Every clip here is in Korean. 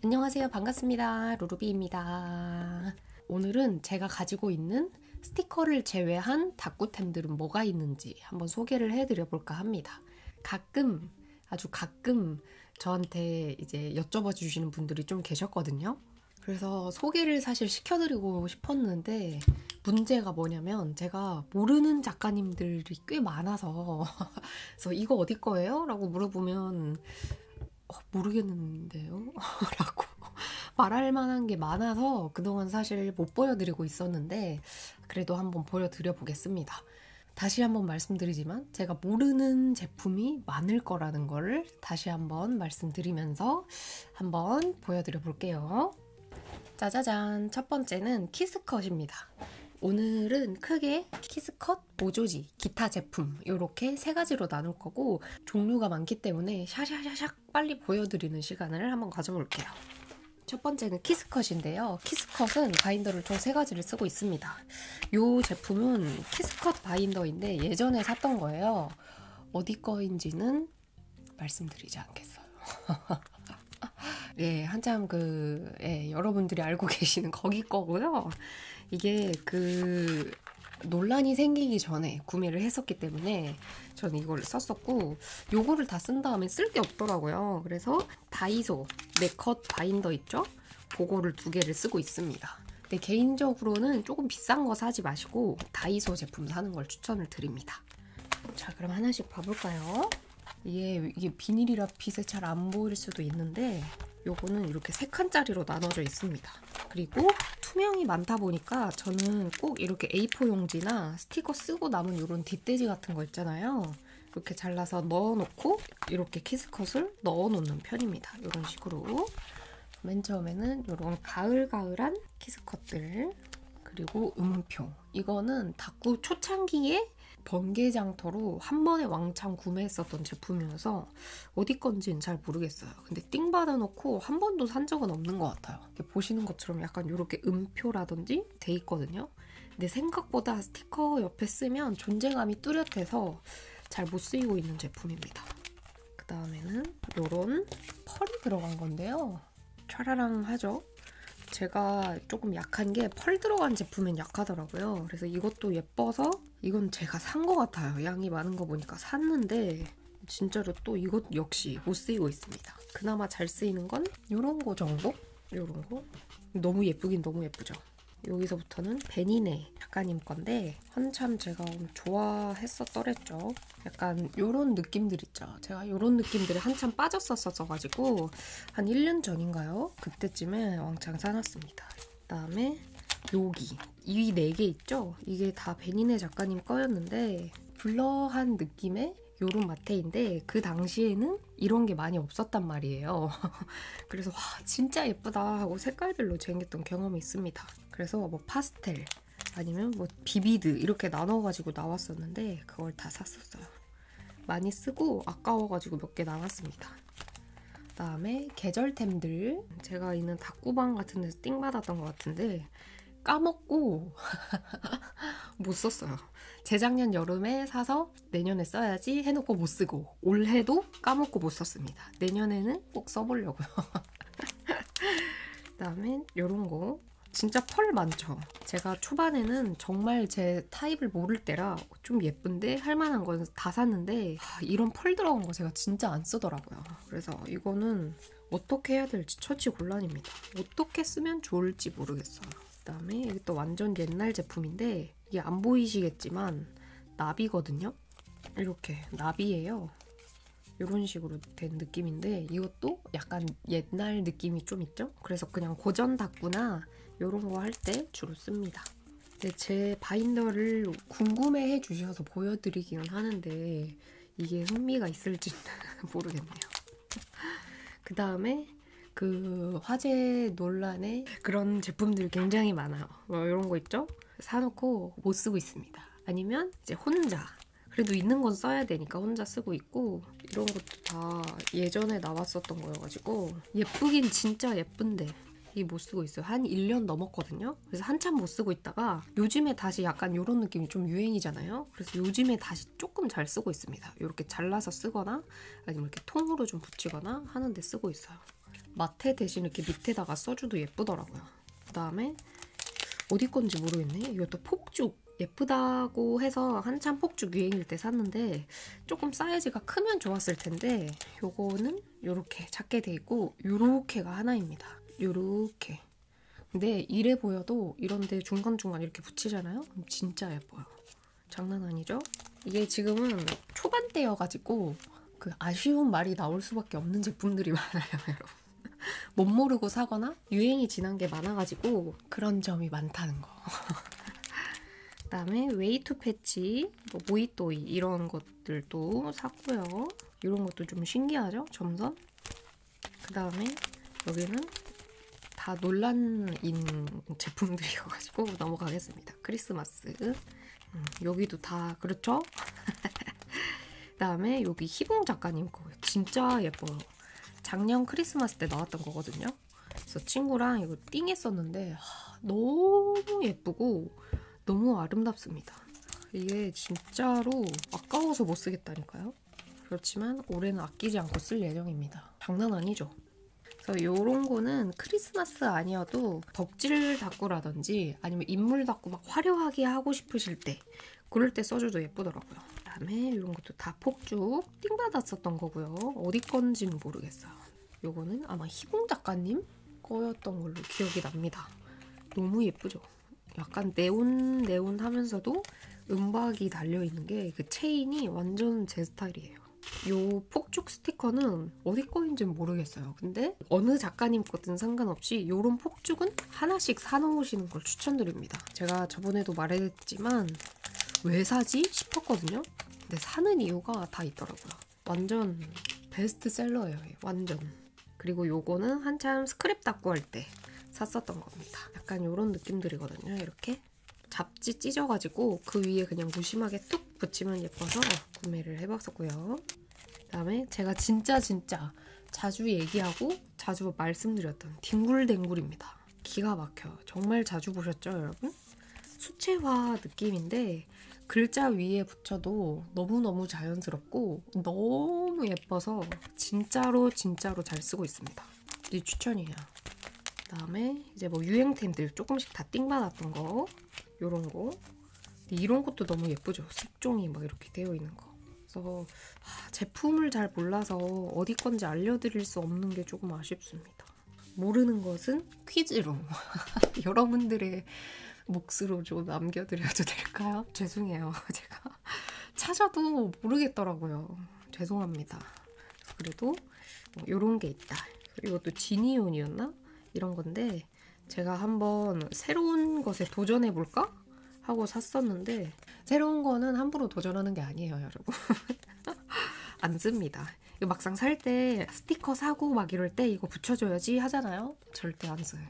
안녕하세요. 반갑습니다. 루루비입니다. 오늘은 제가 가지고 있는 스티커를 제외한 다꾸템들은 뭐가 있는지 한번 소개를 해드려 볼까 합니다. 아주 가끔 저한테 이제 여쭤봐 주시는 분들이 좀 계셨거든요. 그래서 소개를 사실 시켜드리고 싶었는데 문제가 뭐냐면 제가 모르는 작가님들이 꽤 많아서 그래서 이거 어디 거예요? 라고 물어보면 모르겠는데요? 라고 말할 만한 게 많아서 그동안 사실 못 보여드리고 있었는데 그래도 한번 보여드려 보겠습니다. 다시 한번 말씀드리지만 제가 모르는 제품이 많을 거라는 거를 다시 한번 말씀드리면서 한번 보여드려 볼게요. 짜자잔! 첫 번째는 키스컷입니다. 오늘은 크게 키스컷, 모조지, 기타 제품 이렇게 세 가지로 나눌 거고 종류가 많기 때문에 샤샤샤샥 빨리 보여드리는 시간을 한번 가져볼게요. 첫 번째는 키스컷인데요. 키스컷은 바인더를 총 3가지를 쓰고 있습니다. 이 제품은 키스컷 바인더인데 예전에 샀던 거예요. 어디 거인지는 말씀드리지 않겠어요. 예, 한참 여러분들이 알고 계시는 거기 거고요. 이게 논란이 생기기 전에 구매를 했었기 때문에 저는 이걸 썼었고 요거를 다 쓴 다음에 쓸 게 없더라고요. 그래서 다이소 네컷 바인더 있죠? 그거를 2개를 쓰고 있습니다. 근데 개인적으로는 조금 비싼 거 사지 마시고 다이소 제품 사는 걸 추천을 드립니다. 자, 그럼 하나씩 봐볼까요? 이게 비닐이라 빛에 잘 안 보일 수도 있는데 요거는 이렇게 3칸짜리로 나눠져 있습니다. 그리고 투명이 많다 보니까 저는 꼭 이렇게 A4 용지나 스티커 쓰고 남은 이런 뒷돼지 같은 거 있잖아요. 이렇게 잘라서 넣어놓고 이렇게 키스컷을 넣어놓는 편입니다. 이런 식으로. 맨 처음에는 이런 가을가을한 키스컷들, 그리고 음표. 이거는 다꾸 초창기에 번개장터로 한 번에 왕창 구매했었던 제품이어서 어디 건지는 잘 모르겠어요. 근데 띵 받아놓고 한 번도 산 적은 없는 것 같아요. 보시는 것처럼 약간 이렇게 음표라든지 돼 있거든요. 근데 생각보다 스티커 옆에 쓰면 존재감이 뚜렷해서 잘 못 쓰이고 있는 제품입니다. 그 다음에는 이런 펄이 들어간 건데요. 촤라랑 하죠? 제가 조금 약한 게 펄 들어간 제품엔 약하더라고요. 그래서 이것도 예뻐서 이건 제가 산 것 같아요. 양이 많은 거 보니까 샀는데 진짜로 또 이것 역시 못 쓰이고 있습니다. 그나마 잘 쓰이는 건 이런 거 정도? 이런 거? 너무 예쁘긴 너무 예쁘죠? 여기서부터는 베니네 작가님 건데 한참 제가 좋아했었더랬죠. 약간 이런 느낌들 있죠. 제가 이런 느낌들에 한참 빠졌었어가지고 한 1년 전인가요? 그때쯤에 왕창 사놨습니다. 그다음에 여기 이 4개 있죠? 이게 다 베니네 작가님 거였는데 블러한 느낌의 요런 마테인데 그 당시에는 이런 게 많이 없었단 말이에요. 그래서 와 진짜 예쁘다 하고 색깔별로 쟁였던 경험이 있습니다. 그래서 뭐 파스텔 아니면 뭐 비비드 이렇게 나눠가지고 나왔었는데 그걸 다 샀었어요. 많이 쓰고 아까워가지고 몇 개 남았습니다. 그다음에 계절템들 제가 있는 다꾸방 같은 데서 띵 받았던 것 같은데 까먹고 못 썼어요. 재작년 여름에 사서 내년에 써야지 해놓고 못 쓰고 올해도 까먹고 못 썼습니다. 내년에는 꼭 써보려고요. 그다음에 이런 거 진짜 펄 많죠. 제가 초반에는 정말 제 타입을 모를 때라 좀 예쁜데 할만한 건 다 샀는데 이런 펄 들어간 거 제가 진짜 안 쓰더라고요. 그래서 이거는 어떻게 해야 될지 처치곤란입니다. 어떻게 쓰면 좋을지 모르겠어요. 그다음에 이게 또 완전 옛날 제품인데 이게 안 보이시겠지만 나비거든요. 이렇게 나비예요. 이런 식으로 된 느낌인데 이것도 약간 옛날 느낌이 좀 있죠? 그래서 그냥 고전 다꾸나 이런 거 할 때 주로 씁니다. 근데 제 바인더를 궁금해해 주셔서 보여드리기는 하는데 이게 흥미가 있을지는 모르겠네요. 그 다음에 화재 논란에 그런 제품들이 굉장히 많아요. 뭐 이런 거 있죠? 사놓고 못 쓰고 있습니다. 아니면 이제 혼자 그래도 있는 건 써야 되니까 혼자 쓰고 있고 이런 것도 다 예전에 나왔었던 거여가지고 예쁘긴 진짜 예쁜데 이게 못 쓰고 있어요. 한 1년 넘었거든요. 그래서 한참 못 쓰고 있다가 요즘에 다시 약간 이런 느낌이 좀 유행이잖아요. 그래서 요즘에 다시 조금 잘 쓰고 있습니다. 이렇게 잘라서 쓰거나 아니면 이렇게 통으로 좀 붙이거나 하는데 쓰고 있어요. 마테 대신 이렇게 밑에다가 써줘도 예쁘더라고요. 그 다음에 어디 건지 모르겠네. 이것도 폭죽. 예쁘다고 해서 한참 폭죽 유행일 때 샀는데 조금 사이즈가 크면 좋았을 텐데 요거는 요렇게 작게 돼 있고 요렇게가 하나입니다. 요렇게. 근데 이래 보여도 이런데 중간중간 이렇게 붙이잖아요? 그럼 진짜 예뻐요. 장난 아니죠? 이게 지금은 초반대여가지고 그 아쉬운 말이 나올 수밖에 없는 제품들이 많아요, 여러분. 못 모르고 사거나 유행이 지난 게 많아가지고 그런 점이 많다는 거. 그다음에 웨이투 패치, 뭐 모이또이 이런 것들도 샀고요. 이런 것도 좀 신기하죠? 점선. 그다음에 여기는 다 논란인 제품들이어가지고 넘어가겠습니다. 크리스마스. 여기도 다 그렇죠? 그다음에 여기 희봉 작가님 거 진짜 예뻐요. 작년 크리스마스 때 나왔던 거거든요. 그래서 친구랑 이거 띵했었는데 너무 예쁘고 너무 아름답습니다. 이게 진짜로 아까워서 못 쓰겠다니까요. 그렇지만 올해는 아끼지 않고 쓸 예정입니다. 장난 아니죠? 그래서 이런 거는 크리스마스 아니어도 덕질 다꾸라든지 아니면 인물 다꾸 막 화려하게 하고 싶으실 때 그럴 때 써줘도 예쁘더라고요. 그다음에 이런 것도 다 폭죽 띵 받았었던 거고요. 어디 건지는 모르겠어요. 요거는 아마 희봉 작가님 거였던 걸로 기억이 납니다. 너무 예쁘죠? 약간 네온 하면서도 은박이 달려있는 게 그 체인이 완전 제 스타일이에요. 요 폭죽 스티커는 어디 거인지는 모르겠어요. 근데 어느 작가님 거든 상관없이 요런 폭죽은 하나씩 사놓으시는 걸 추천드립니다. 제가 저번에도 말했지만 왜 사지 싶었거든요. 근데 사는 이유가 다 있더라고요. 완전 베스트셀러예요. 완전. 그리고 요거는 한참 스크랩 닦고 할 때 샀었던 겁니다. 약간 이런 느낌들이거든요. 이렇게 잡지 찢어가지고 그 위에 그냥 무심하게 뚝 붙이면 예뻐서 구매를 해봤었고요. 그다음에 제가 진짜 자주 얘기하고 자주 말씀드렸던 뒹굴뒹굴입니다. 기가 막혀요. 정말 자주 보셨죠, 여러분? 수채화 느낌인데 글자 위에 붙여도 너무너무 자연스럽고 너무 예뻐서 진짜로 잘 쓰고 있습니다. 이 추천이에요. 그다음에 이제 뭐 유행템들 조금씩 다 띵받았던 거 요런 거. 근데 이런 것도 너무 예쁘죠. 색종이 막 이렇게 되어 있는 거. 그래서 제품을 잘 몰라서 어디 건지 알려드릴 수 없는 게 조금 아쉽습니다. 모르는 것은 퀴즈로 여러분들의 몫으로 좀 남겨드려도 될까요? 죄송해요. 제가 찾아도 모르겠더라고요. 죄송합니다. 그래도 뭐 이런 게 있다. 이것도 지니온이었나? 이런 건데 제가 한번 새로운 것에 도전해볼까? 하고 샀었는데 새로운 거는 함부로 도전하는 게 아니에요, 여러분. 안 씁니다. 이거 막상 살 때 스티커 사고 막 이럴 때 이거 붙여줘야지 하잖아요. 절대 안 써요.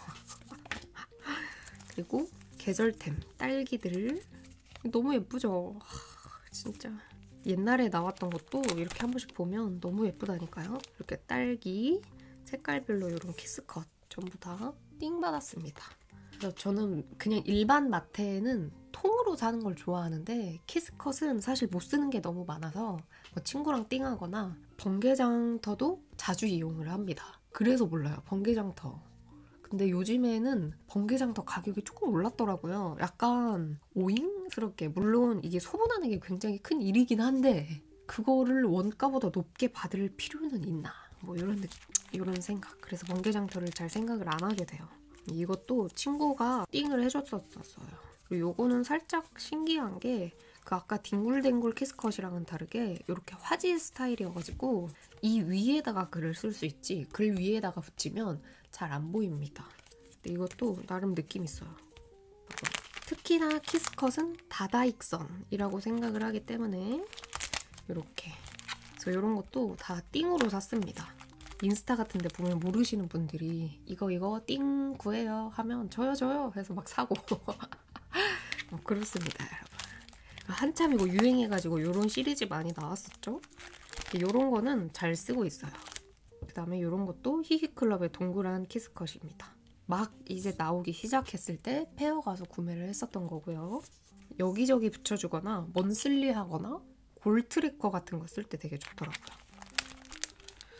그리고 계절템 딸기들 너무 예쁘죠? 진짜 옛날에 나왔던 것도 이렇게 한 번씩 보면 너무 예쁘다니까요. 이렇게 딸기 색깔별로 이런 키스컷 전부 다 띵 받았습니다. 그래서 저는 그냥 일반 마트에는 통으로 사는 걸 좋아하는데 키스컷은 사실 못 쓰는 게 너무 많아서 뭐 친구랑 띵하거나 번개장터도 자주 이용을 합니다. 그래서 몰라요. 번개장터. 근데 요즘에는 번개장터 가격이 조금 올랐더라고요. 약간 오잉스럽게. 물론 이게 소분하는 게 굉장히 큰 일이긴 한데 그거를 원가보다 높게 받을 필요는 있나. 뭐 이런 생각. 그래서 번개장터를 잘 생각을 안 하게 돼요. 이것도 친구가 띵을 해줬었어요. 그리고 요거는 살짝 신기한 게 그 아까 뒹굴뒹굴 키스컷이랑은 다르게 이렇게 화지 스타일이어가지고 이 위에다가 글을 쓸 수 있지 글 위에다가 붙이면 잘 안 보입니다. 근데 이것도 나름 느낌 있어요. 특히나 키스컷은 다다익선이라고 생각을 하기 때문에 이렇게 그래서 이런 것도 다 띵으로 샀습니다. 인스타 같은 데 보면 모르시는 분들이 이거 띵 구해요 하면 저요 해서 막 사고 그렇습니다, 여러분. 한참 이거 유행해가지고 이런 시리즈 많이 나왔었죠. 이런 거는 잘 쓰고 있어요. 그 다음에 이런 것도 히히클럽의 동그란 키스컷입니다. 막 이제 나오기 시작했을 때 페어 가서 구매를 했었던 거고요. 여기저기 붙여주거나 먼슬리 하거나 골 트래커 같은 거 쓸 때 되게 좋더라고요.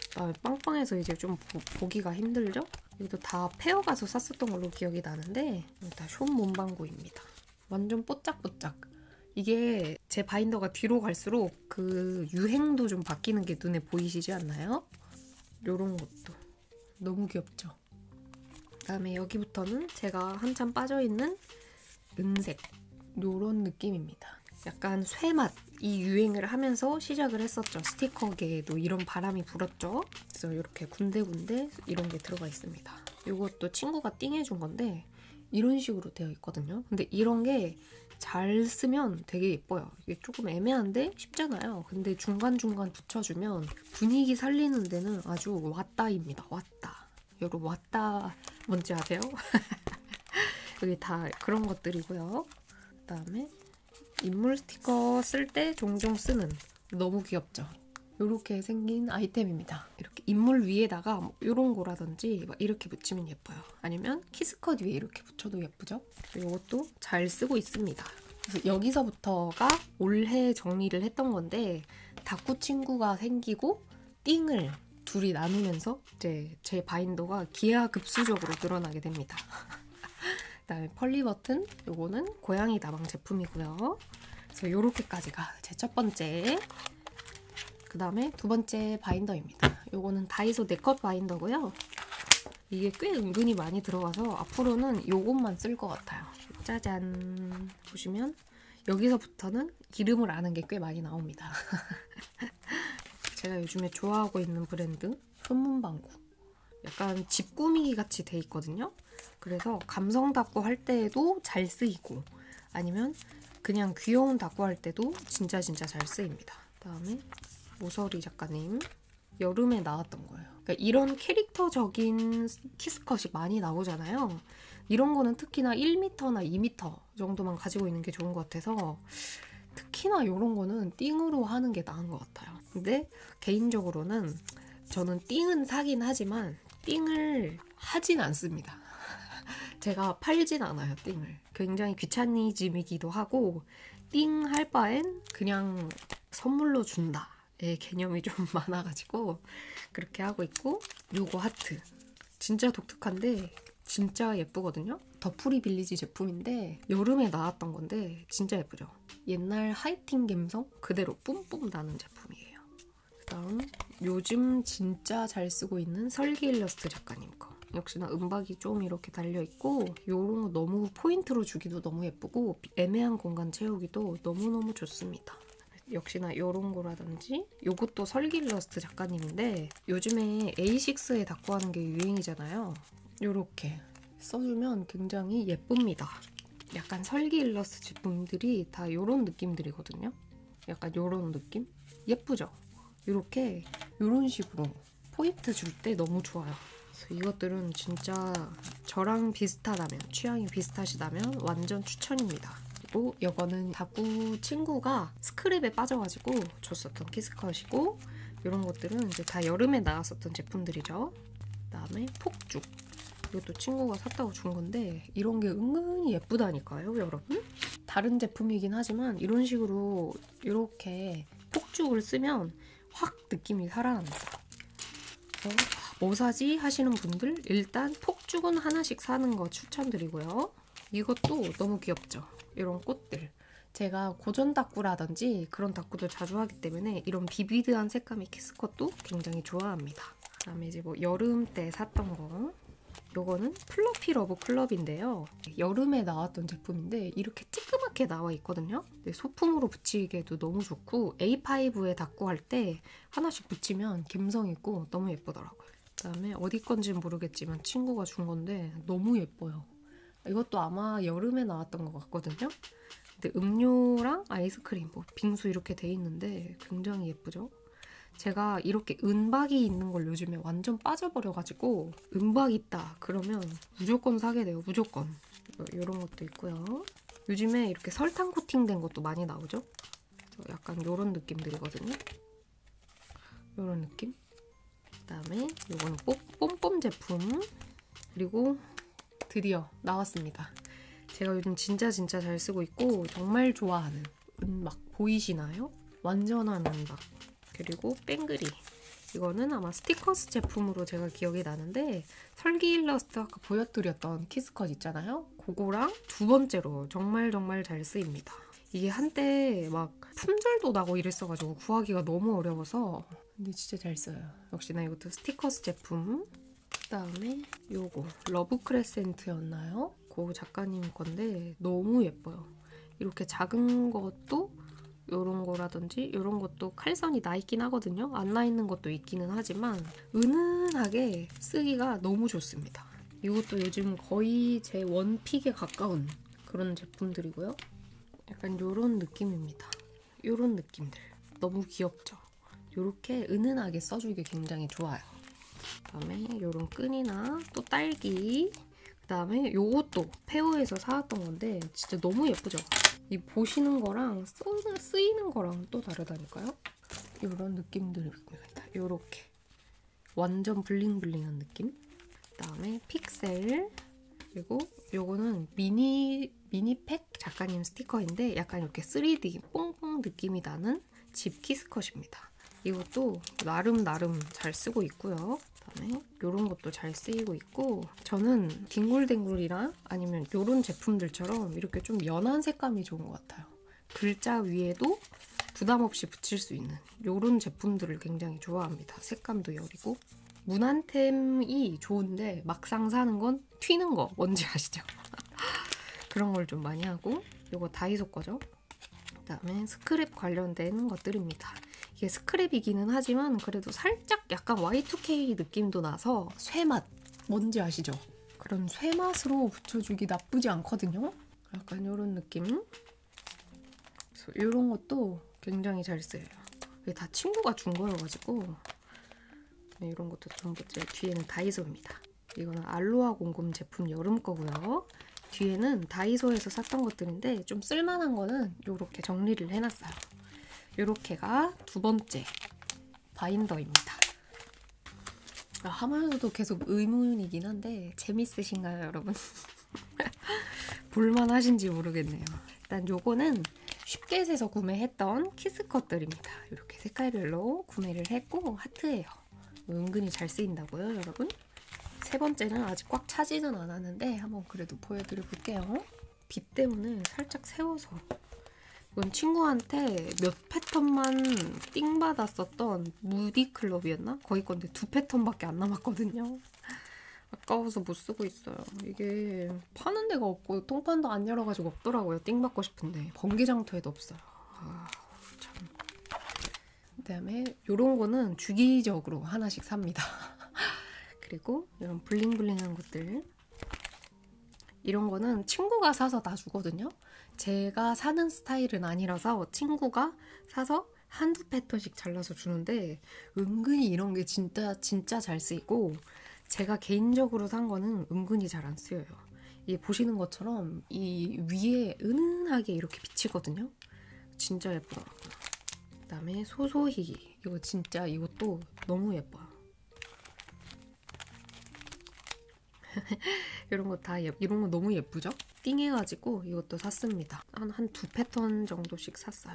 그다음에 빵빵해서 이제 좀 보기가 힘들죠? 이것도 다 페어 가서 샀었던 걸로 기억이 나는데 다 숀 문방구입니다. 완전 뽀짝뽀짝. 이게 제 바인더가 뒤로 갈수록 그 유행도 좀 바뀌는 게 눈에 보이시지 않나요? 요런 것도 너무 귀엽죠? 그다음에 여기부터는 제가 한참 빠져있는 은색 요런 느낌입니다. 약간 쇠맛 이 유행을 하면서 시작을 했었죠. 스티커계에도 이런 바람이 불었죠. 그래서 이렇게 군데군데 이런 게 들어가 있습니다. 이것도 친구가 띵해준 건데 이런 식으로 되어 있거든요. 근데 이런 게 잘 쓰면 되게 예뻐요. 이게 조금 애매한데 쉽잖아요. 근데 중간중간 붙여주면 분위기 살리는 데는 아주 왔다입니다. 왔다. 여러분 왔다 뭔지 아세요? 여기 다 그런 것들이고요. 그다음에 인물 스티커 쓸 때 종종 쓰는 너무 귀엽죠? 이렇게 생긴 아이템입니다. 이렇게 인물 위에다가 뭐 이런 거라든지 막 이렇게 붙이면 예뻐요. 아니면 키스컷 위에 이렇게 붙여도 예쁘죠? 이것도 잘 쓰고 있습니다. 그래서 여기서부터가 올해 정리를 했던 건데 다꾸 친구가 생기고 띵을 둘이 나누면서 이제 제 바인더가 기하급수적으로 늘어나게 됩니다. 그다음에 펄리 버튼, 요거는 고양이 다방 제품이고요. 그래서 요렇게까지가 제 첫 번째. 그 다음에 두 번째 바인더입니다. 요거는 다이소 네컷 바인더고요. 이게 꽤 은근히 많이 들어가서 앞으로는 요것만 쓸 것 같아요. 짜잔! 보시면 여기서부터는 이름을 아는 게 꽤 많이 나옵니다. 제가 요즘에 좋아하고 있는 브랜드 손문방구. 약간 집 꾸미기 같이 돼 있거든요. 그래서 감성 다꾸 할 때에도 잘 쓰이고 아니면 그냥 귀여운 다꾸 할 때도 진짜 잘 쓰입니다. 그다음에 모서리 작가님 여름에 나왔던 거예요. 그러니까 이런 캐릭터적인 키스컷이 많이 나오잖아요. 이런 거는 특히나 1m나 2m 정도만 가지고 있는 게 좋은 것 같아서 특히나 이런 거는 띵으로 하는 게 나은 것 같아요. 근데 개인적으로는 저는 띵은 사긴 하지만 띵을 하진 않습니다. 제가 팔진 않아요, 띵을. 굉장히 귀차니즘이기도 하고 띵 할 바엔 그냥 선물로 준다의 개념이 좀 많아가지고 그렇게 하고 있고 요거 하트. 진짜 독특한데 진짜 예쁘거든요? 더프리 빌리지 제품인데 여름에 나왔던 건데 진짜 예쁘죠? 옛날 하이틴 감성 그대로 뿜뿜 나는 제품이에요. 그다음 요즘 진짜 잘 쓰고 있는 설기 일러스트 작가님 거. 역시나 은박이 좀 이렇게 달려있고 요런 거 너무 포인트로 주기도 너무 예쁘고 애매한 공간 채우기도 너무너무 좋습니다. 역시나 요런 거라든지 요것도 설기 일러스트 작가님인데 요즘에 A6에 닦고 하는 게 유행이잖아요. 요렇게 써주면 굉장히 예쁩니다. 약간 설기 일러스트 제품들이 다 요런 느낌들이거든요. 약간 요런 느낌? 예쁘죠? 요렇게 요런 식으로 포인트 줄 때 너무 좋아요. 그래서 이것들은 진짜 저랑 비슷하다면, 취향이 비슷하시다면 완전 추천입니다. 그리고 이거는 다꾸 친구가 스크랩에 빠져가지고 줬었던 키스컷이고 이런 것들은 이제 다 여름에 나왔었던 제품들이죠. 그다음에 폭죽. 이것도 친구가 샀다고 준 건데 이런 게 은근히 예쁘다니까요, 여러분? 다른 제품이긴 하지만 이런 식으로 이렇게 폭죽을 쓰면 확 느낌이 살아납니다. 뭐 사지 하시는 분들 일단 폭죽은 하나씩 사는 거 추천드리고요. 이것도 너무 귀엽죠? 이런 꽃들. 제가 고전 다꾸라든지 그런 다꾸도 자주 하기 때문에 이런 비비드한 색감의 키스컷도 굉장히 좋아합니다. 그다음에 이제 뭐 여름 때 샀던 거. 요거는 플러피 러브 클럽인데요. 여름에 나왔던 제품인데 이렇게 찌끄맣게 나와 있거든요. 소품으로 붙이기에도 너무 좋고 A5에 닦고 할 때 하나씩 붙이면 감성 있고 너무 예쁘더라고요. 그다음에 어디 건지는 모르겠지만 친구가 준 건데 너무 예뻐요. 이것도 아마 여름에 나왔던 것 같거든요. 근데 음료랑 아이스크림, 뭐 빙수 이렇게 돼 있는데 굉장히 예쁘죠? 제가 이렇게 은박이 있는 걸 요즘에 완전 빠져버려가지고 은박 있다 그러면 무조건 사게 돼요. 무조건. 이런 것도 있고요. 요즘에 이렇게 설탕 코팅된 것도 많이 나오죠? 약간 이런 느낌들이거든요. 이런 느낌. 그다음에 이거는 뽐뽐 제품. 그리고 드디어 나왔습니다. 제가 요즘 진짜 잘 쓰고 있고 정말 좋아하는 은박 보이시나요? 완전한 은박. 그리고 뺑그리. 이거는 아마 스티커스 제품으로 제가 기억이 나는데 설기 일러스트 아까 보여드렸던 키스컷 있잖아요. 그거랑 두 번째로 정말 잘 쓰입니다. 이게 한때 막 품절도 나고 이랬어가지고 구하기가 너무 어려워서 근데 진짜 잘 써요. 역시나 이것도 스티커스 제품. 그다음에 요거 러브 크레센트였나요? 그 작가님 건데 너무 예뻐요. 이렇게 작은 것도 요런 거라든지 요런 것도 칼선이 나 있긴 하거든요. 안 나 있는 것도 있기는 하지만 은은하게 쓰기가 너무 좋습니다. 이것도 요즘 거의 제 원픽에 가까운 그런 제품들이고요. 약간 요런 느낌입니다. 요런 느낌들 너무 귀엽죠? 요렇게 은은하게 써주기 굉장히 좋아요. 그다음에 요런 끈이나 또 딸기, 그다음에 요것도 페어에서 사왔던 건데 진짜 너무 예쁘죠? 이 보시는 거랑 쓰이는 거랑 또 다르다니까요? 요런 느낌들입니다. 요렇게 완전 블링블링한 느낌. 그다음에 픽셀, 그리고 요거는 미니팩 작가님 스티커인데 약간 이렇게 3D 뽕뽕 느낌이 나는 집 키스컷입니다. 이것도 나름 잘 쓰고 있고요. 그다음에 이런 것도 잘 쓰이고 있고 저는 뒹굴뒹굴이랑 아니면 이런 제품들처럼 이렇게 좀 연한 색감이 좋은 것 같아요. 글자 위에도 부담 없이 붙일 수 있는 이런 제품들을 굉장히 좋아합니다. 색감도 여리고 무난템이 좋은데 막상 사는 건 튀는 거 뭔지 아시죠? 그런 걸 좀 많이 하고 이거 다이소 거죠. 그다음에 스크랩 관련된 것들입니다. 이게 스크랩이기는 하지만 그래도 살짝 약간 Y2K 느낌도 나서 쇠맛 뭔지 아시죠? 그런 쇠맛으로 붙여주기 나쁘지 않거든요. 약간 이런 느낌. 그래서 이런 것도 굉장히 잘 쓰여요. 이게 다 친구가 준 거여가지고 이런 것도 전부 제 뒤에는 다이소입니다. 이거는 알로하 곰곰 제품 여름 거고요. 뒤에는 다이소에서 샀던 것들인데 좀 쓸만한 거는 이렇게 정리를 해놨어요. 이렇게가 두 번째 바인더입니다. 하면서도 계속 의문이긴 한데 재밌으신가요, 여러분? 볼만하신지 모르겠네요. 일단 요거는 쉽게에서 구매했던 키스컷들입니다. 이렇게 색깔별로 구매를 했고 하트예요. 은근히 잘 쓰인다고요, 여러분? 세 번째는 아직 꽉 차지는 않았는데 한번 그래도 보여드려 볼게요. 빛 때문에 살짝 세워서 이건 친구한테 몇 패턴만 띵 받았었던 무디클럽이었나? 거기 건데 2패턴밖에 안 남았거든요. 아까워서 못 쓰고 있어요. 이게 파는 데가 없고 통판도 안 열어가지고 없더라고요. 띵 받고 싶은데 번개장터에도 없어요. 참. 그다음에 이런 거는 주기적으로 하나씩 삽니다. 그리고 이런 블링블링한 것들 이런 거는 친구가 사서 놔주거든요. 제가 사는 스타일은 아니라서 친구가 사서 한두 패턴씩 잘라서 주는데 은근히 이런 게 진짜 잘 쓰이고 제가 개인적으로 산 거는 은근히 잘 안 쓰여요. 이 보시는 것처럼 이 위에 은은하게 이렇게 비치거든요. 진짜 예쁘더라고요. 그다음에 소소히 이거 진짜 이것도 너무 예뻐요. 이런 거 다 이런 거 너무 예쁘죠? 띵해가지고 이것도 샀습니다. 한 두 패턴 정도씩 샀어요.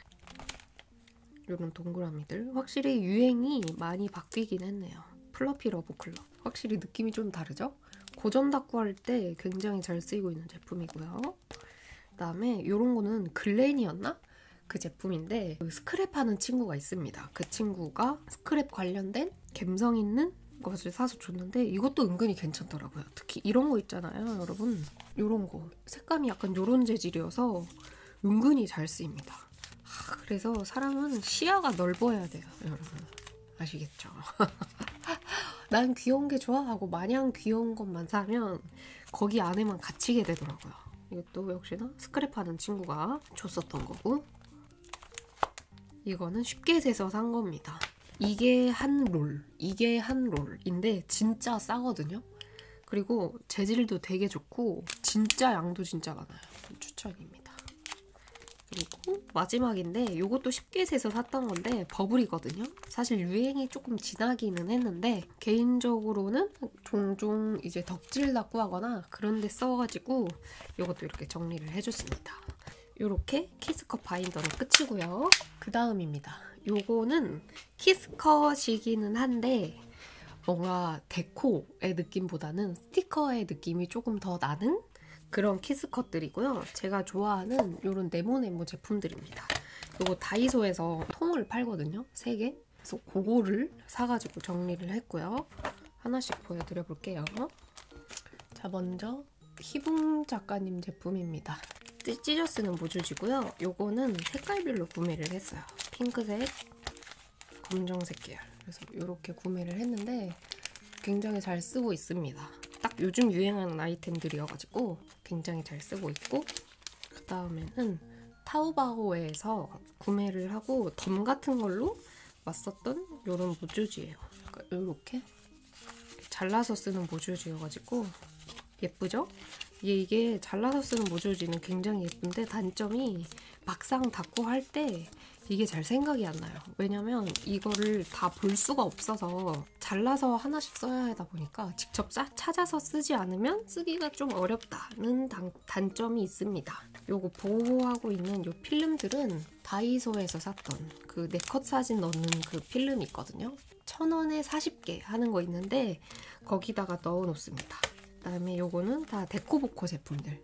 이런 동그라미들 확실히 유행이 많이 바뀌긴 했네요. 플러피 러브클럽 확실히 느낌이 좀 다르죠? 고전 닦고 할 때 굉장히 잘 쓰이고 있는 제품이고요. 그다음에 이런 거는 글렌이었나? 그 제품인데 스크랩하는 친구가 있습니다. 그 친구가 스크랩 관련된 감성 있는 것을 사서 줬는데 이것도 은근히 괜찮더라고요. 특히 이런 거 있잖아요, 여러분. 이런 거 색감이 약간 이런 재질이어서 은근히 잘 쓰입니다. 그래서 사람은 시야가 넓어야 돼요, 여러분. 아시겠죠? 난 귀여운 게 좋아 하고 마냥 귀여운 것만 사면 거기 안에만 갇히게 되더라고요. 이것도 역시나 스크랩하는 친구가 줬었던 거고 이거는 쉽게 세서 산 겁니다. 이게 한 롤인데 진짜 싸거든요. 그리고 재질도 되게 좋고 진짜 양도 진짜 많아요. 추천입니다. 그리고 마지막인데 이것도 쉽게 세서 샀던 건데 버블이거든요. 사실 유행이 조금 지나기는 했는데 개인적으로는 종종 이제 덕질 닦고 하거나 그런 데 써가지고 이것도 이렇게 정리를 해줬습니다. 이렇게 키스컷 바인더는 끝이고요. 그 다음입니다. 요거는 키스컷이기는 한데 뭔가 데코의 느낌보다는 스티커의 느낌이 조금 더 나는 그런 키스컷들이고요. 제가 좋아하는 이런 네모네모 제품들입니다. 요거 다이소에서 통을 팔거든요. 3개. 그래서 그거를 사가지고 정리를 했고요. 하나씩 보여드려 볼게요. 자, 먼저 희붕 작가님 제품입니다. 찢어 쓰는 모주지고요. 요거는 색깔별로 구매를 했어요. 핑크색, 검정색 계열. 그래서 이렇게 구매를 했는데 굉장히 잘 쓰고 있습니다. 딱 요즘 유행하는 아이템들이어가지고 굉장히 잘 쓰고 있고, 그 다음에는 타오바오에서 구매를 하고 덤 같은 걸로 왔었던 이런 모주지예요. 이렇게 잘라서 쓰는 모주지여가지고 예쁘죠? 이게 잘라서 쓰는 모주지는 굉장히 예쁜데 단점이 막상 닫고 할 때 이게 잘 생각이 안 나요. 왜냐면 이거를 다 볼 수가 없어서 잘라서 하나씩 써야 하다 보니까 직접 찾아서 쓰지 않으면 쓰기가 좀 어렵다는 단점이 있습니다. 요거 보호하고 있는 요 필름들은 다이소에서 샀던 그 네컷 사진 넣는 그 필름 있거든요. 1,000원에 40개 하는 거 있는데 거기다가 넣어 놓습니다. 그 다음에 요거는 다 데코보코 제품들.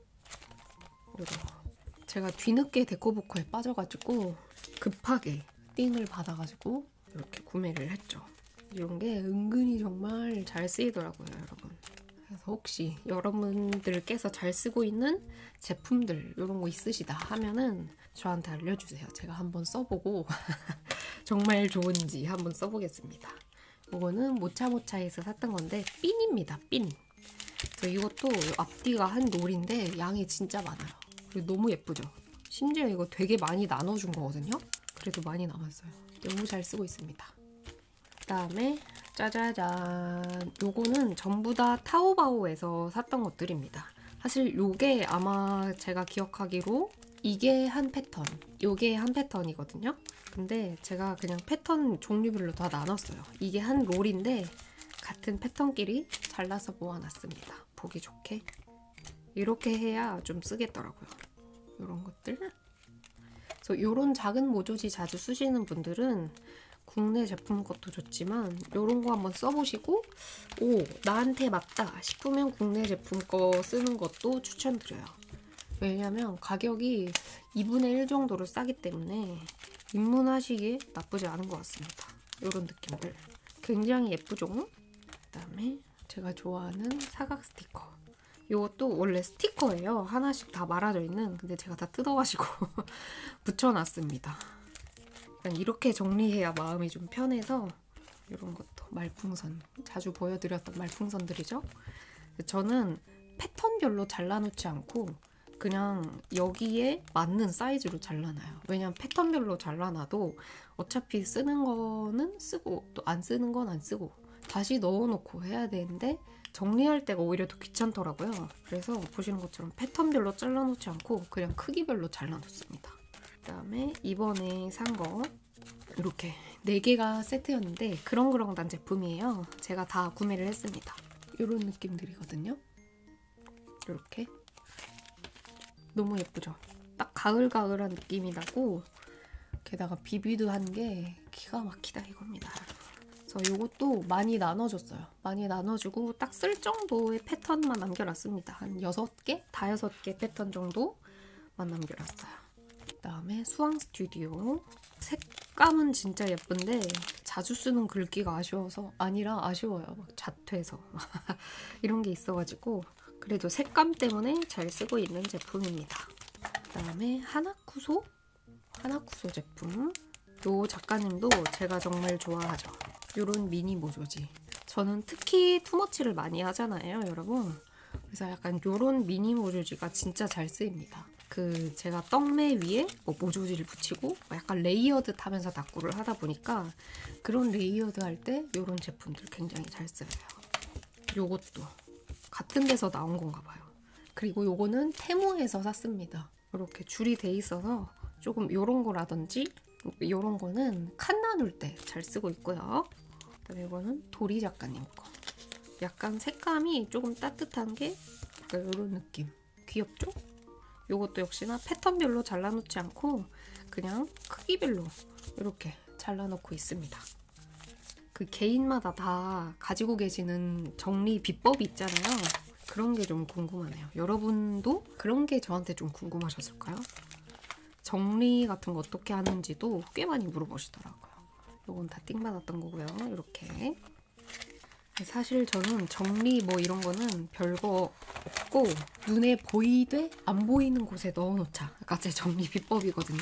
제가 뒤늦게 데코보코에 빠져가지고 급하게 띵을 받아가지고 이렇게 구매를 했죠. 이런 게 은근히 정말 잘 쓰이더라고요, 여러분. 그래서 혹시 여러분들께서 잘 쓰고 있는 제품들 이런 거 있으시다 하면은 저한테 알려주세요. 제가 한번 써보고 정말 좋은지 한번 써보겠습니다. 이거는 모차모차에서 샀던 건데 핀입니다, 핀. 이것도 앞뒤가 한 롤인데 양이 진짜 많아요. 그리고 너무 예쁘죠? 심지어 이거 되게 많이 나눠준 거거든요? 그래도 많이 남았어요. 너무 잘 쓰고 있습니다. 그 다음에 짜자잔, 요거는 전부 다 타오바오에서 샀던 것들입니다. 사실 요게 아마 제가 기억하기로 이게 한 패턴, 요게 한 패턴이거든요. 근데 제가 그냥 패턴 종류별로 다 나눴어요. 이게 한 롤인데 같은 패턴끼리 잘라서 모아놨습니다. 보기 좋게. 이렇게 해야 좀 쓰겠더라고요. 이런 것들. 그래서 이런 작은 모조지 자주 쓰시는 분들은 국내 제품 것도 좋지만 이런 거 한번 써보시고 오, 나한테 맞다 싶으면 국내 제품 거 쓰는 것도 추천드려요. 왜냐면 가격이 2분의 1 정도로 싸기 때문에 입문하시기에 나쁘지 않은 것 같습니다. 이런 느낌들. 굉장히 예쁘죠? 그 다음에 제가 좋아하는 사각 스티커. 이것도 원래 스티커예요. 하나씩 다 말아져 있는. 근데 제가 다 뜯어가지고 붙여놨습니다. 이렇게 정리해야 마음이 좀 편해서 이런 것도 말풍선. 자주 보여드렸던 말풍선들이죠. 저는 패턴별로 잘라놓지 않고 그냥 여기에 맞는 사이즈로 잘라놔요. 왜냐면 패턴별로 잘라놔도 어차피 쓰는 거는 쓰고 또 안 쓰는 건 안 쓰고 다시 넣어놓고 해야 되는데 정리할 때가 오히려 더 귀찮더라고요. 그래서 보시는 것처럼 패턴별로 잘라놓지 않고 그냥 크기별로 잘라놓습니다. 그 다음에 이번에 산 거 이렇게 4개가 세트였는데 그렁그렁단 제품이에요. 제가 다 구매를 했습니다. 이런 느낌들이거든요. 이렇게 너무 예쁘죠? 딱 가을가을한 느낌이 나고 게다가 비비드 한 게 기가 막히다 이겁니다. 그래서 이것도 많이 나눠줬어요. 많이 나눠주고 딱 쓸 정도의 패턴만 남겨놨습니다. 한 6개? 5개 패턴 정도만 남겨놨어요. 그 다음에 수왕 스튜디오. 색감은 진짜 예쁜데 자주 쓰는 글귀가 아쉬워요. 막 자퇴서 이런 게 있어가지고 그래도 색감 때문에 잘 쓰고 있는 제품입니다. 그 다음에 하나쿠소 제품. 이 작가님도 제가 정말 좋아하죠. 이런 미니 모조지. 저는 특히 투머치를 많이 하잖아요, 여러분. 그래서 약간 이런 미니 모조지가 진짜 잘 쓰입니다. 제가 떡메 위에 모조지를 붙이고 약간 레이어드 하면서 닦고를 하다 보니까 그런 레이어드 할 때 이런 제품들 굉장히 잘 써요. 요것도 같은 데서 나온 건가 봐요. 그리고 요거는 테무에서 샀습니다. 이렇게 줄이 돼 있어서 조금 요런 거라든지 요런 거는 칸 나눌 때 잘 쓰고 있고요. 그다음에 이거는 도리 작가님 거. 약간 색감이 조금 따뜻한 게 약간 요런 느낌. 귀엽죠? 요것도 역시나 패턴별로 잘라놓지 않고 그냥 크기별로 이렇게 잘라놓고 있습니다. 그 개인마다 다 가지고 계시는 정리 비법이 있잖아요. 그런 게 좀 궁금하네요. 여러분도 그런 게 저한테 좀 궁금하셨을까요? 정리 같은 거 어떻게 하는지도 꽤 많이 물어보시더라고요. 이건 다 띵받았던 거고요. 이렇게. 사실 저는 정리 뭐 이런 거는 별거 없고 눈에 보이되 안 보이는 곳에 넣어놓자. 약간 제 정리 비법이거든요.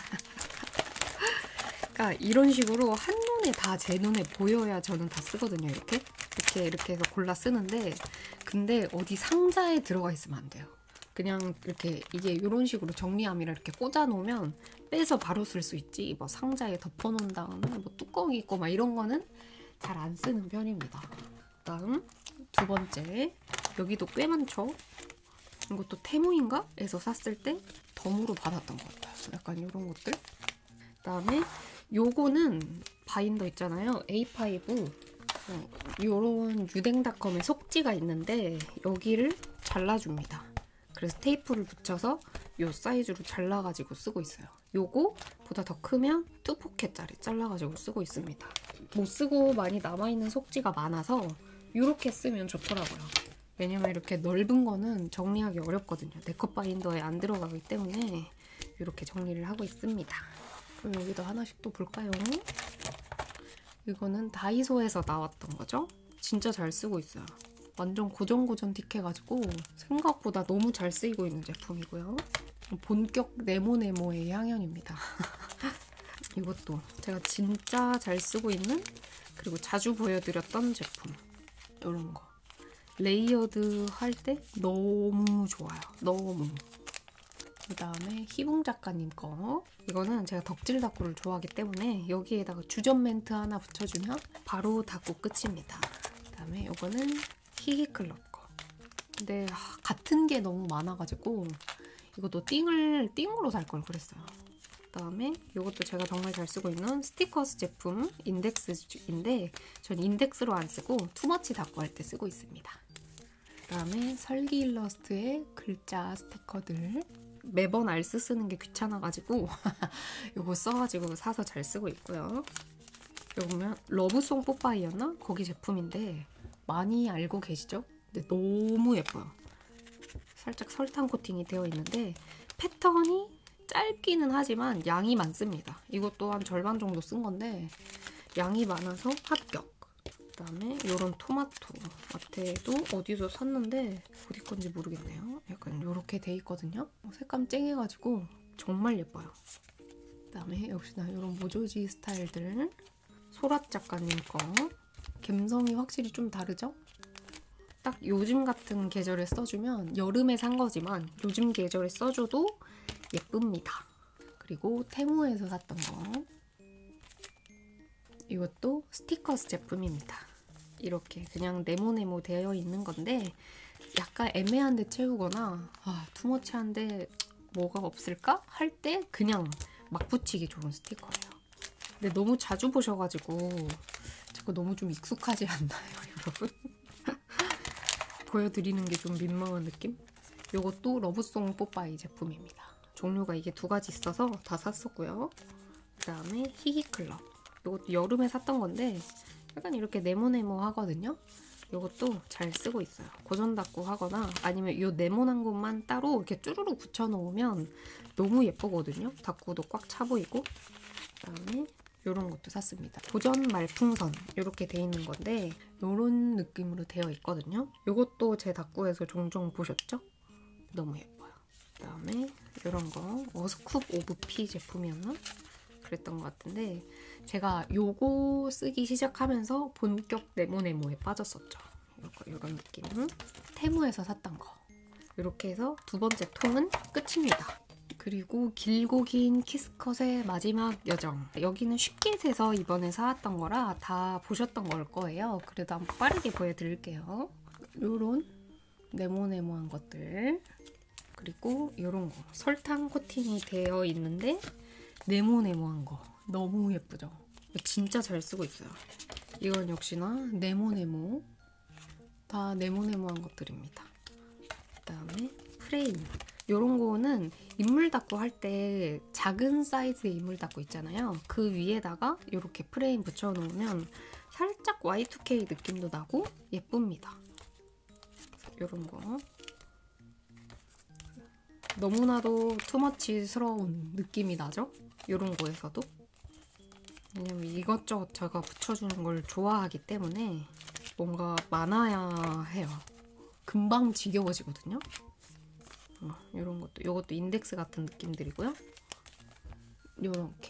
그러니까 이런 식으로 한눈에 다 제 눈에 보여야 저는 다 쓰거든요. 이렇게 해서 골라 쓰는데 근데 어디 상자에 들어가 있으면 안 돼요. 그냥 이렇게 이게 이런 식으로 정리함이라 이렇게 꽂아 놓으면 빼서 바로 쓸 수 있지. 뭐 상자에 덮어 놓은 다음에 뭐 뚜껑이 있고 막 이런 거는 잘 안 쓰는 편입니다. 다음 두 번째, 여기도 꽤 많죠? 이것도 테무인가? 에서 샀을 때 덤으로 받았던 것 같아요. 약간 이런 것들. 그다음에 요거는 바인더 있잖아요. A5 요런 유댕닷컴의 속지가 있는데 여기를 잘라줍니다. 그래서 테이프를 붙여서 요 사이즈로 잘라가지고 쓰고 있어요. 요거보다 더 크면 2포켓짜리 잘라가지고 쓰고 있습니다. 못 쓰고 많이 남아있는 속지가 많아서 이렇게 쓰면 좋더라고요. 왜냐면 이렇게 넓은 거는 정리하기 어렵거든요. 네컷 바인더에 안 들어가기 때문에 이렇게 정리를 하고 있습니다. 그럼 여기도 하나씩 또 볼까요? 이거는 다이소에서 나왔던 거죠? 진짜 잘 쓰고 있어요. 완전 고전고전 틱해가지고 생각보다 너무 잘 쓰이고 있는 제품이고요. 본격 네모네모의 향연입니다. 이것도 제가 진짜 잘 쓰고 있는 그리고 자주 보여드렸던 제품. 이런 거. 레이어드 할 때 너무 좋아요. 너무. 그 다음에 희붕 작가님 거. 이거는 제가 덕질 다꾸를 좋아하기 때문에 여기에다가 주전 멘트 하나 붙여주면 바로 다꾸 끝입니다. 그 다음에 이거는 히히클럽 거. 근데 같은 게 너무 많아가지고 이것도 띵으로 살 걸 그랬어요. 그 다음에 이것도 제가 정말 잘 쓰고 있는 스티커스 제품 인덱스인데 전 인덱스로 안 쓰고 투머치 다꾸 할 때 쓰고 있습니다. 그 다음에 설기 일러스트의 글자 스티커들. 매번 알스 쓰는 게 귀찮아가지고 이거 써가지고 사서 잘 쓰고 있고요. 여기 보면 러브송 뽀빠이였나? 거기 제품인데 많이 알고 계시죠? 근데 너무 예뻐요. 살짝 설탕 코팅이 되어 있는데 패턴이 짧기는 하지만 양이 많습니다. 이것도 한 절반 정도 쓴 건데 양이 많아서 합격. 그 다음에 이런 토마토 마트에도 어디서 샀는데 어디 건지 모르겠네요. 약간 이렇게 돼 있거든요. 색감 쨍해가지고 정말 예뻐요. 그 다음에 역시나 이런 모조지 스타일들. 소랏 작가님 거. 감성이 확실히 좀 다르죠? 딱 요즘 같은 계절에 써주면 여름에 산 거지만 요즘 계절에 써줘도 예쁩니다. 그리고 테무에서 샀던 거. 이것도 스티커스 제품입니다. 이렇게 그냥 네모네모 되어 있는 건데 약간 애매한데 채우거나 투머치한데 뭐가 없을까? 할 때 그냥 막 붙이기 좋은 스티커예요. 근데 너무 자주 보셔가지고 자꾸 너무 좀 익숙하지 않나요, 여러분? 보여드리는 게 좀 민망한 느낌? 이것도 러브송 뽀빠이 제품입니다. 종류가 이게 두 가지 있어서 다 샀었고요. 그 다음에 히히클럽. 이것도 여름에 샀던 건데 약간 이렇게 네모네모 하거든요. 이것도 잘 쓰고 있어요. 고전 다꾸 하거나 아니면 이 네모난 곳만 따로 이렇게 쭈루룩 붙여놓으면 너무 예쁘거든요. 다꾸도 꽉 차 보이고. 그다음에 이런 것도 샀습니다. 고전 말풍선 이렇게 돼 있는 건데 이런 느낌으로 되어 있거든요. 이것도 제 다꾸에서 종종 보셨죠? 너무 예뻐요. 그다음에 이런 거 어스쿱 오브 피 제품이었나? 그랬던 것 같은데 제가 요거 쓰기 시작하면서 본격 네모네모에 빠졌었죠. 이런 느낌. 테무에서 샀던 거. 이렇게 해서 두 번째 통은 끝입니다. 그리고 길고 긴 키스컷의 마지막 여정. 여기는 쉽게에서 이번에 사왔던 거라 다 보셨던 걸 거예요. 그래도 한번 빠르게 보여드릴게요. 요런 네모네모한 것들. 그리고 요런 거. 설탕 코팅이 되어 있는데 네모네모한 거. 너무 예쁘죠? 진짜 잘 쓰고 있어요. 이건 역시나 네모네모. 다 네모네모한 것들입니다. 그 다음에 프레임. 요런 거는 인물 닦고 할 때 작은 사이즈의 인물 닦고 있잖아요. 그 위에다가 이렇게 프레임 붙여놓으면 살짝 Y2K 느낌도 나고 예쁩니다. 요런 거. 너무나도 투머치스러운 느낌이 나죠? 요런 거에서도. 왜냐면 이것저것 제가 붙여주는 걸 좋아하기 때문에 뭔가 많아야 해요. 금방 지겨워지거든요. 이런 것도, 요것도 인덱스 같은 느낌들이고요. 요렇게.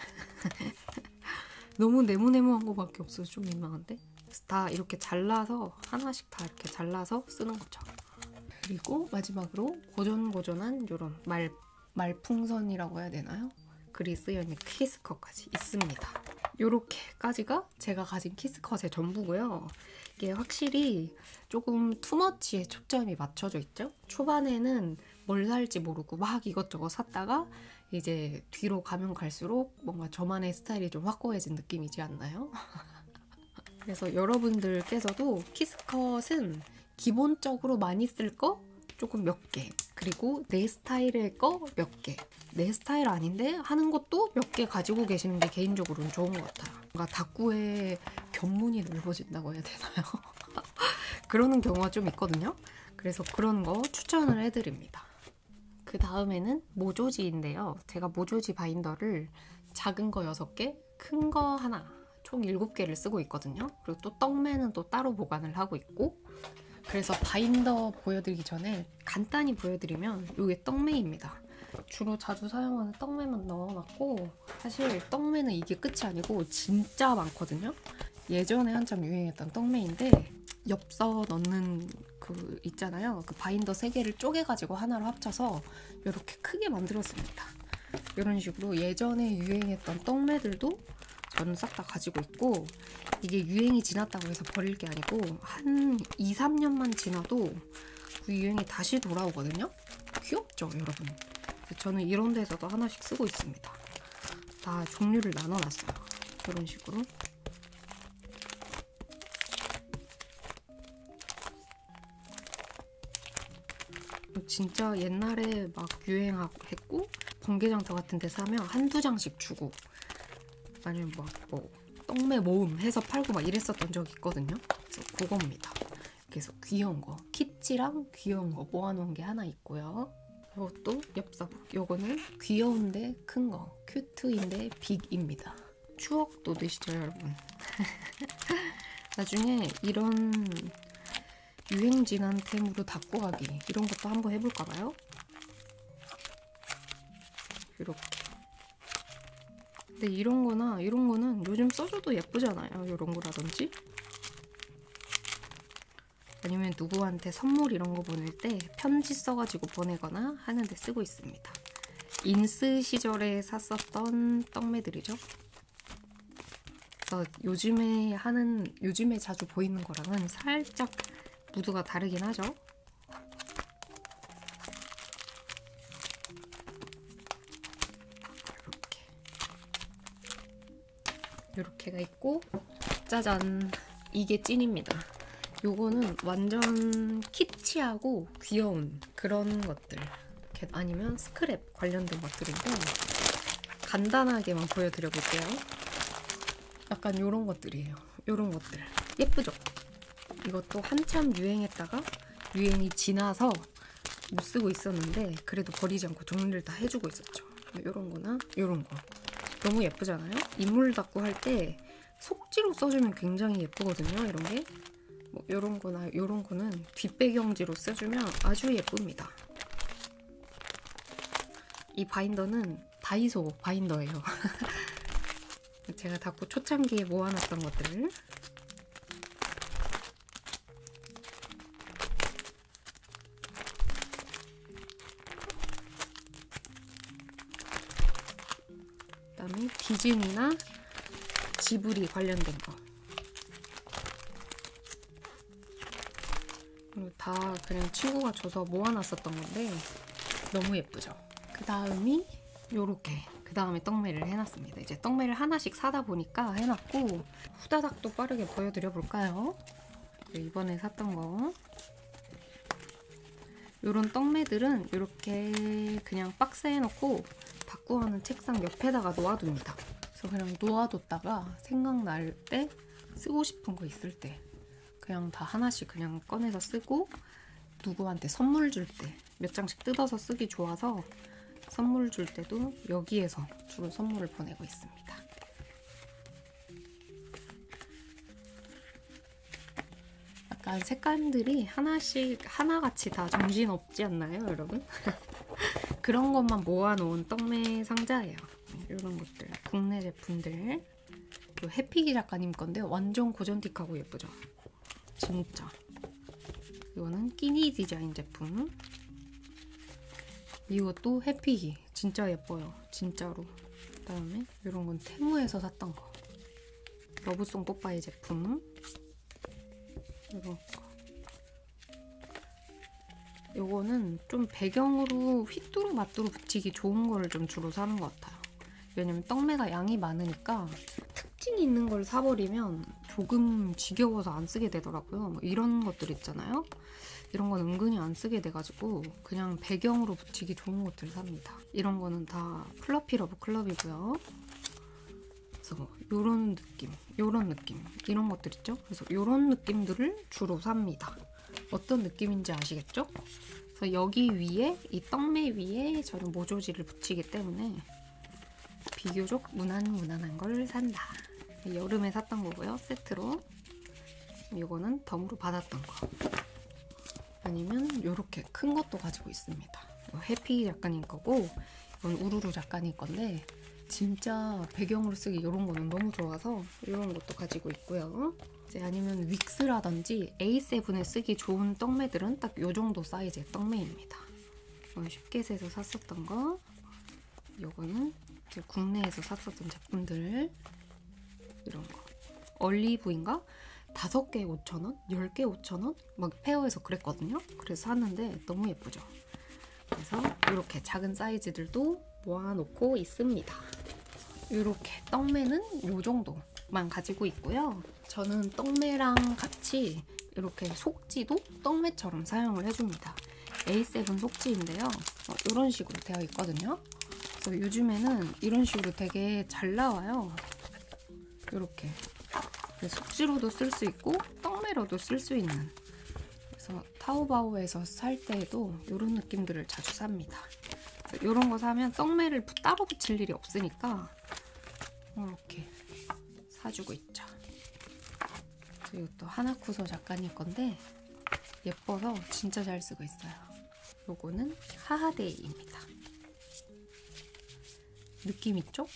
너무 네모네모한 거밖에 없어서 좀 민망한데? 다 이렇게 잘라서, 하나씩 다 이렇게 잘라서 쓰는 거죠. 그리고 마지막으로 고전고전한 요런 말풍선이라고 해야 되나요? 글이 쓰여있는 키스컷까지 있습니다. 요렇게까지가 제가 가진 키스컷의 전부고요. 이게 확실히 조금 투머치에 초점이 맞춰져 있죠? 초반에는 뭘 살지 모르고 막 이것저것 샀다가 이제 뒤로 가면 갈수록 뭔가 저만의 스타일이 좀 확고해진 느낌이지 않나요? 그래서 여러분들께서도 키스컷은 기본적으로 많이 쓸 거 조금 몇 개, 그리고 내 스타일의 거 몇 개, 내 스타일 아닌데 하는 것도 몇 개 가지고 계시는 게 개인적으로는 좋은 것 같아요. 뭔가 닭구의 견문이 넓어진다고 해야 되나요? 그러는 경우가 좀 있거든요. 그래서 그런 거 추천을 해드립니다. 그 다음에는 모조지인데요. 제가 모조지 바인더를 작은 거 6개, 큰 거 하나, 총 7개를 쓰고 있거든요. 그리고 또 떡매는 또 따로 보관을 하고 있고, 그래서 바인더 보여드리기 전에 간단히 보여드리면 이게 떡매입니다. 주로 자주 사용하는 떡매만 넣어놨고, 사실 떡매는 이게 끝이 아니고 진짜 많거든요. 예전에 한참 유행했던 떡매인데 엽서 넣는 그 있잖아요. 그 바인더 3개를 쪼개가지고 하나로 합쳐서 이렇게 크게 만들었습니다. 이런 식으로 예전에 유행했던 떡매들도 저는 싹 다 가지고 있고, 이게 유행이 지났다고 해서 버릴 게 아니고 한 2, 3년만 지나도 그 유행이 다시 돌아오거든요. 귀엽죠, 여러분? 저는 이런 데서도 하나씩 쓰고 있습니다. 다 종류를 나눠놨어요. 이런 식으로. 진짜 옛날에 막 유행했고 번개장터 같은 데 사면 한두 장씩 주고, 아니면 막 뭐 떡매 모음 해서 팔고 막 이랬었던 적이 있거든요. 그래서 그겁니다. 그래서 귀여운 거, 키치랑 귀여운 거 모아놓은 게 하나 있고요. 이것도 엽서북. 요거는 귀여운데 큰 거, 큐트인데 빅입니다. 추억 돋으시죠, 여러분? 나중에 이런 유행진한 템으로 닦고 가기 이런 것도 한번 해볼까봐요. 이렇게. 근데 이런 거는 요즘 써줘도 예쁘잖아요. 이런 거라든지. 아니면 누구한테 선물 이런 거 보낼 때 편지 써가지고 보내거나 하는데 쓰고 있습니다. 인스 시절에 샀었던 떡매들이죠. 그래서 요즘에 자주 보이는 거랑은 살짝 무드가 다르긴 하죠. 이렇게가 있고, 짜잔, 이게 찐입니다. 요거는 완전 키치하고 귀여운 그런 것들, 아니면 스크랩 관련된 것들인데 간단하게만 보여드려 볼게요. 약간 요런 것들이에요. 요런 것들 예쁘죠? 이것도 한참 유행했다가 유행이 지나서 못 쓰고 있었는데 그래도 버리지 않고 정리를 다 해주고 있었죠. 요런 거나 요런 거 너무 예쁘잖아요? 인물 닦고 할 때 속지로 써주면 굉장히 예쁘거든요. 이런 게 뭐 요런 거나 요런 거는 뒷배경지로 써주면 아주 예쁩니다. 이 바인더는 다이소 바인더예요. 제가 닦고 초창기에 모아놨던 것들. 그다음에 디즈니나 지브리 관련된 거. 다 그냥 친구가 줘서 모아놨었던 건데 너무 예쁘죠? 그 다음이 요렇게, 그 다음에 떡매를 해놨습니다. 이제 떡매를 하나씩 사다 보니까 해놨고, 후다닥 또 빠르게 보여드려 볼까요? 이번에 샀던 거, 이런 떡매들은 이렇게 그냥 박스에 넣고 다꾸하는 책상 옆에다가 놓아둡니다. 그래서 그냥 놓아뒀다가 생각날 때 쓰고 싶은 거 있을 때 그냥 다 하나씩 그냥 꺼내서 쓰고 누구한테 선물 줄 때 몇 장씩 뜯어서 쓰기 좋아서 선물 줄 때도 여기에서 주로 선물을 보내고 있습니다. 약간 색감들이 하나씩 하나같이 다 정신없지 않나요, 여러분? 그런 것만 모아놓은 떡매 상자예요. 이런 것들, 국내 제품들. 해피기 작가님 건데 완전 고전틱하고 예쁘죠? 진짜. 이거는 끼니 디자인 제품. 이것도 해피기 진짜 예뻐요, 진짜로. 그다음에 이런 건 테무에서 샀던 거. 러브송 뽀빠이 제품. 이런 거. 요거는 좀 배경으로 휘뚜루마뚜루 붙이기 좋은 거를 좀 주로 사는 것 같아요. 왜냐면 떡매가 양이 많으니까 특징이 있는 걸 사버리면 조금 지겨워서 안 쓰게 되더라고요. 뭐 이런 것들 있잖아요. 이런 건 은근히 안 쓰게 돼가지고 그냥 배경으로 붙이기 좋은 것들 삽니다. 이런 거는 다 플러피 러브 클럽이고요. 그래서 요런 느낌, 요런 느낌, 이런 것들 있죠? 그래서 요런 느낌들을 주로 삽니다. 어떤 느낌인지 아시겠죠? 그래서 여기 위에, 이 떡매 위에 저는 모조지를 붙이기 때문에 비교적 무난무난한 걸 산다. 여름에 샀던 거고요, 세트로. 이거는 덤으로 받았던 거. 아니면 이렇게 큰 것도 가지고 있습니다. 해피 작가님 거고 이건 우루루 작가님 건데 진짜 배경으로 쓰기 이런 거는 너무 좋아서 이런 것도 가지고 있고요. 이제 아니면 윅스라든지 A7에 쓰기 좋은 떡매들은 딱 이 정도 사이즈의 떡매입니다. 쉽게에서 샀었던 거. 이거는 이제 국내에서 샀었던 제품들. 이런 거. 얼리브인가? 5개에 5,000원? 10개에 5,000원? 막 페어에서 그랬거든요. 그래서 샀는데 너무 예쁘죠? 그래서 이렇게 작은 사이즈들도 모아놓고 있습니다. 이렇게 떡매는 이 정도만 가지고 있고요. 저는 떡매랑 같이 이렇게 속지도 떡매처럼 사용을 해줍니다. A7 속지인데요. 이런 식으로 되어 있거든요. 그래서 요즘에는 이런 식으로 되게 잘 나와요. 이렇게. 속지로도 쓸 수 있고 떡매로도 쓸 수 있는. 그래서 타오바오에서 살 때에도 이런 느낌들을 자주 삽니다. 이런 거 사면 떡매를 따로 붙일 일이 없으니까 이렇게 사주고 있죠. 이것도 하나쿠소 작가님 건데 예뻐서 진짜 잘 쓰고 있어요. 요거는 하하데이입니다. 느낌 있죠?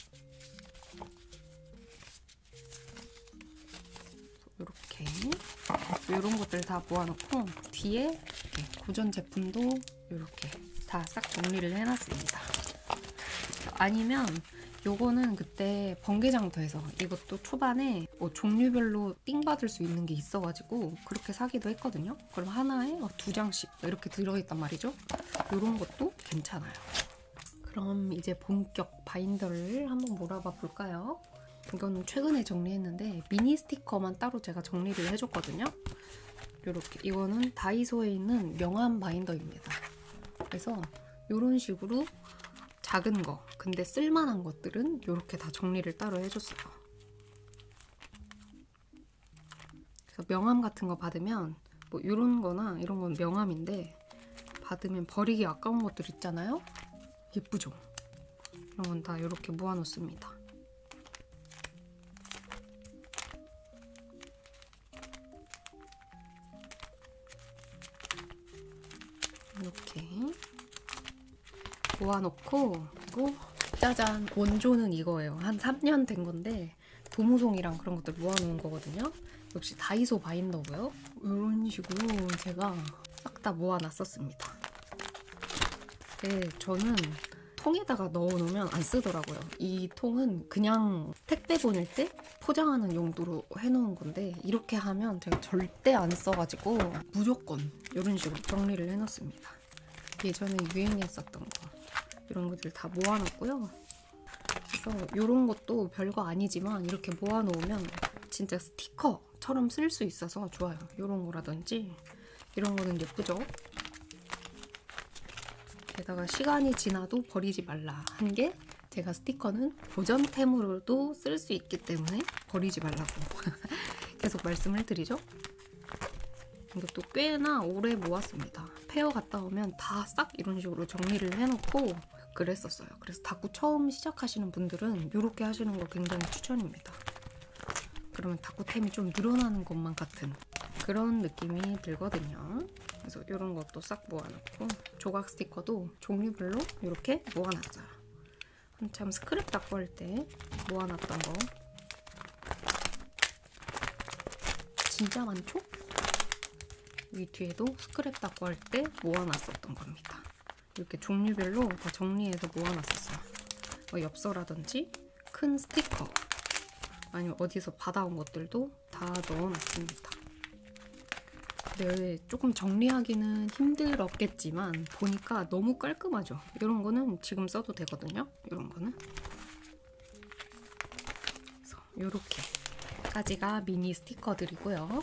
이렇게 이런 것들 다 모아놓고 뒤에 이렇게 고전 제품도 이렇게 다 싹 정리를 해놨습니다. 아니면 요거는 그때 번개장터에서 이것도 초반에 뭐 종류별로 띵 받을 수 있는 게 있어가지고 그렇게 사기도 했거든요. 그럼 하나에 2장씩 이렇게 들어있단 말이죠. 이런 것도 괜찮아요. 그럼 이제 본격 바인더를 한번 몰아봐 볼까요? 이거는 최근에 정리했는데 미니 스티커만 따로 제가 정리를 해줬거든요. 이렇게 이거는 다이소에 있는 명함 바인더입니다. 그래서 이런 식으로 작은 거, 근데 쓸만한 것들은 이렇게 다 정리를 따로 해줬어요. 그래서 명함 같은 거 받으면 뭐 이런 거나 이런 건 명함인데 받으면 버리기 아까운 것들 있잖아요? 예쁘죠? 이런 건 다 이렇게 모아놓습니다. 이렇게 모아놓고 그리고 짜잔! 원조는 이거예요. 한 3년 된 건데 도무송이랑 그런 것들 모아놓은 거거든요. 역시 다이소 바인더고요. 이런 식으로 제가 싹 다 모아놨었습니다. 네, 저는 통에다가 넣어놓으면 안 쓰더라고요. 이 통은 그냥 택배 보낼 때 포장하는 용도로 해놓은 건데 이렇게 하면 제가 절대 안 써가지고 무조건 이런 식으로 정리를 해놨습니다. 예전에 유행했었던 거 이런 것들 다 모아놨고요. 그래서 이런 것도 별거 아니지만 이렇게 모아놓으면 진짜 스티커처럼 쓸 수 있어서 좋아요. 이런 거라든지 이런 거는 예쁘죠? 게다가 시간이 지나도 버리지 말라 한 게 제가 스티커는 보존템으로도 쓸 수 있기 때문에 버리지 말라고 계속 말씀을 드리죠. 이것도 꽤나 오래 모았습니다. 페어 갔다 오면 다 싹 이런 식으로 정리를 해놓고 그랬었어요. 그래서 다꾸 처음 시작하시는 분들은 이렇게 하시는 거 굉장히 추천입니다. 그러면 다꾸템이 좀 늘어나는 것만 같은 그런 느낌이 들거든요. 그래서 이런 것도 싹 모아놓고 조각 스티커도 종류별로 이렇게 모아놨어요. 한참 스크랩 닦고 할 때 모아놨던 거 진짜 많죠? 이 뒤에도 스크랩 닦고 할 때 모아놨었던 겁니다. 이렇게 종류별로 다 정리해서 모아놨었어요. 엽서라든지 큰 스티커 아니면 어디서 받아온 것들도 다 넣어놨습니다. 네, 조금 정리하기는 힘들었겠지만 보니까 너무 깔끔하죠. 이런 거는 지금 써도 되거든요. 이런 거는 그래서 이렇게까지가 미니 스티커들이고요.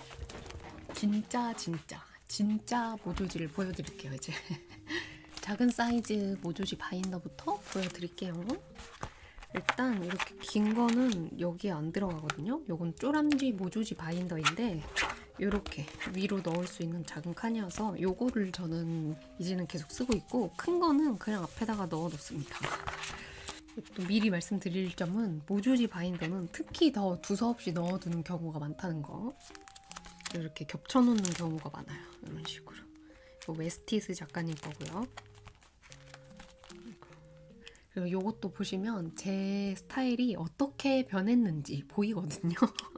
진짜 모조지를 보여드릴게요. 이제 작은 사이즈 모조지 바인더부터 보여드릴게요. 일단 이렇게 긴 거는 여기에 안 들어가거든요. 요건 쪼람쥐 모조지 바인더인데 이렇게 위로 넣을 수 있는 작은 칸이어서 요거를 저는 이제는 계속 쓰고 있고 큰 거는 그냥 앞에다가 넣어 놓습니다. 또 미리 말씀드릴 점은 모조지 바인더는 특히 더 두서없이 넣어두는 경우가 많다는 거. 이렇게 겹쳐놓는 경우가 많아요. 이런 식으로. 이거 웨스티스 작가님 거고요. 그리고 이것도 보시면 제 스타일이 어떻게 변했는지 보이거든요.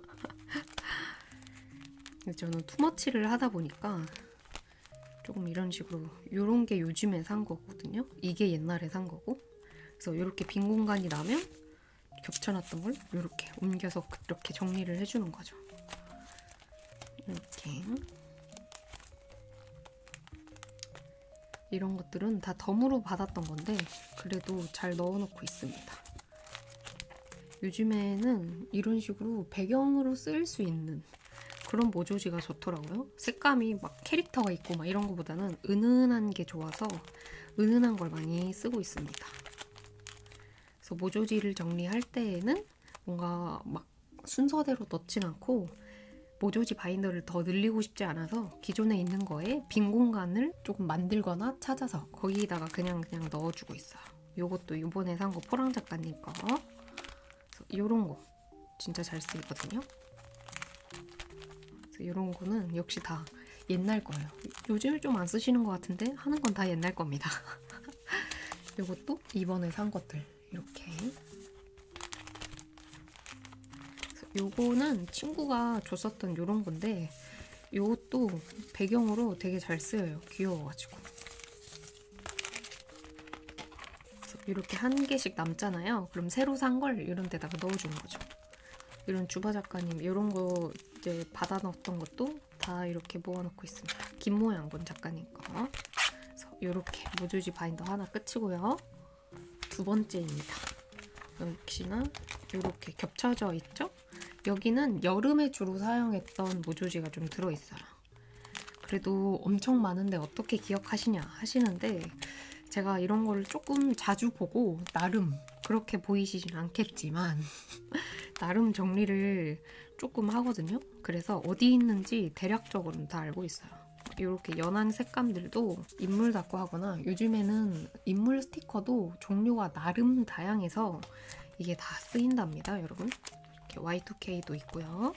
저는 투머치를 하다 보니까 조금 이런 식으로 이런 게 요즘에 산 거거든요. 이게 옛날에 산 거고. 그래서 이렇게 빈 공간이 나면 겹쳐놨던 걸 이렇게 옮겨서 이렇게 정리를 해주는 거죠. 이렇게 이런 것들은 다 덤으로 받았던 건데 그래도 잘 넣어놓고 있습니다. 요즘에는 이런 식으로 배경으로 쓸 수 있는 그런 모조지가 좋더라고요. 색감이 막 캐릭터가 있고 막 이런 거보다는 은은한 게 좋아서 은은한 걸 많이 쓰고 있습니다. 그래서 모조지를 정리할 때에는 뭔가 막 순서대로 넣진 않고 모조지 바인더를 더 늘리고 싶지 않아서 기존에 있는 거에 빈 공간을 조금 만들거나 찾아서 거기다가 그냥 넣어주고 있어요. 요것도 이번에 산 거 포랑 작가님 거. 이런 거 진짜 잘 쓰이거든요. 그래서 이런 거는 역시 다 옛날 거예요. 요즘에 좀 안 쓰시는 것 같은데 하는 건 다 옛날 겁니다. 요것도 이번에 산 것들 이렇게. 요거는 친구가 줬었던 요런 건데 요것도 배경으로 되게 잘 쓰여요. 귀여워가지고. 그래서 이렇게 한 개씩 남잖아요. 그럼 새로 산 걸 이런 데다가 넣어주는 거죠. 이런 주바 작가님 이런 거 이제 받아 넣었던 것도 다 이렇게 모아놓고 있습니다. 김모양군 작가님 거. 그래서 이렇게 모조지 바인더 하나 끝이고요. 두 번째입니다. 역시나 이렇게 겹쳐져 있죠? 여기는 여름에 주로 사용했던 모조지가 좀 들어있어요. 그래도 엄청 많은데 어떻게 기억하시냐 하시는데 제가 이런 걸 조금 자주 보고 나름 그렇게 보이시진 않겠지만 나름 정리를 조금 하거든요. 그래서 어디 있는지 대략적으로는 다 알고 있어요. 이렇게 연한 색감들도 인물 닦고 하거나 요즘에는 인물 스티커도 종류가 나름 다양해서 이게 다 쓰인답니다, 여러분. 이렇게 Y2K도 있고요.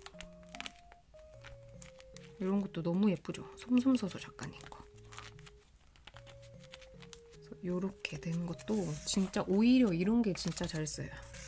이런 것도 너무 예쁘죠? 솜솜소소 작가님 거. 이렇게 된 것도 진짜 오히려 이런 게 진짜 잘 써요.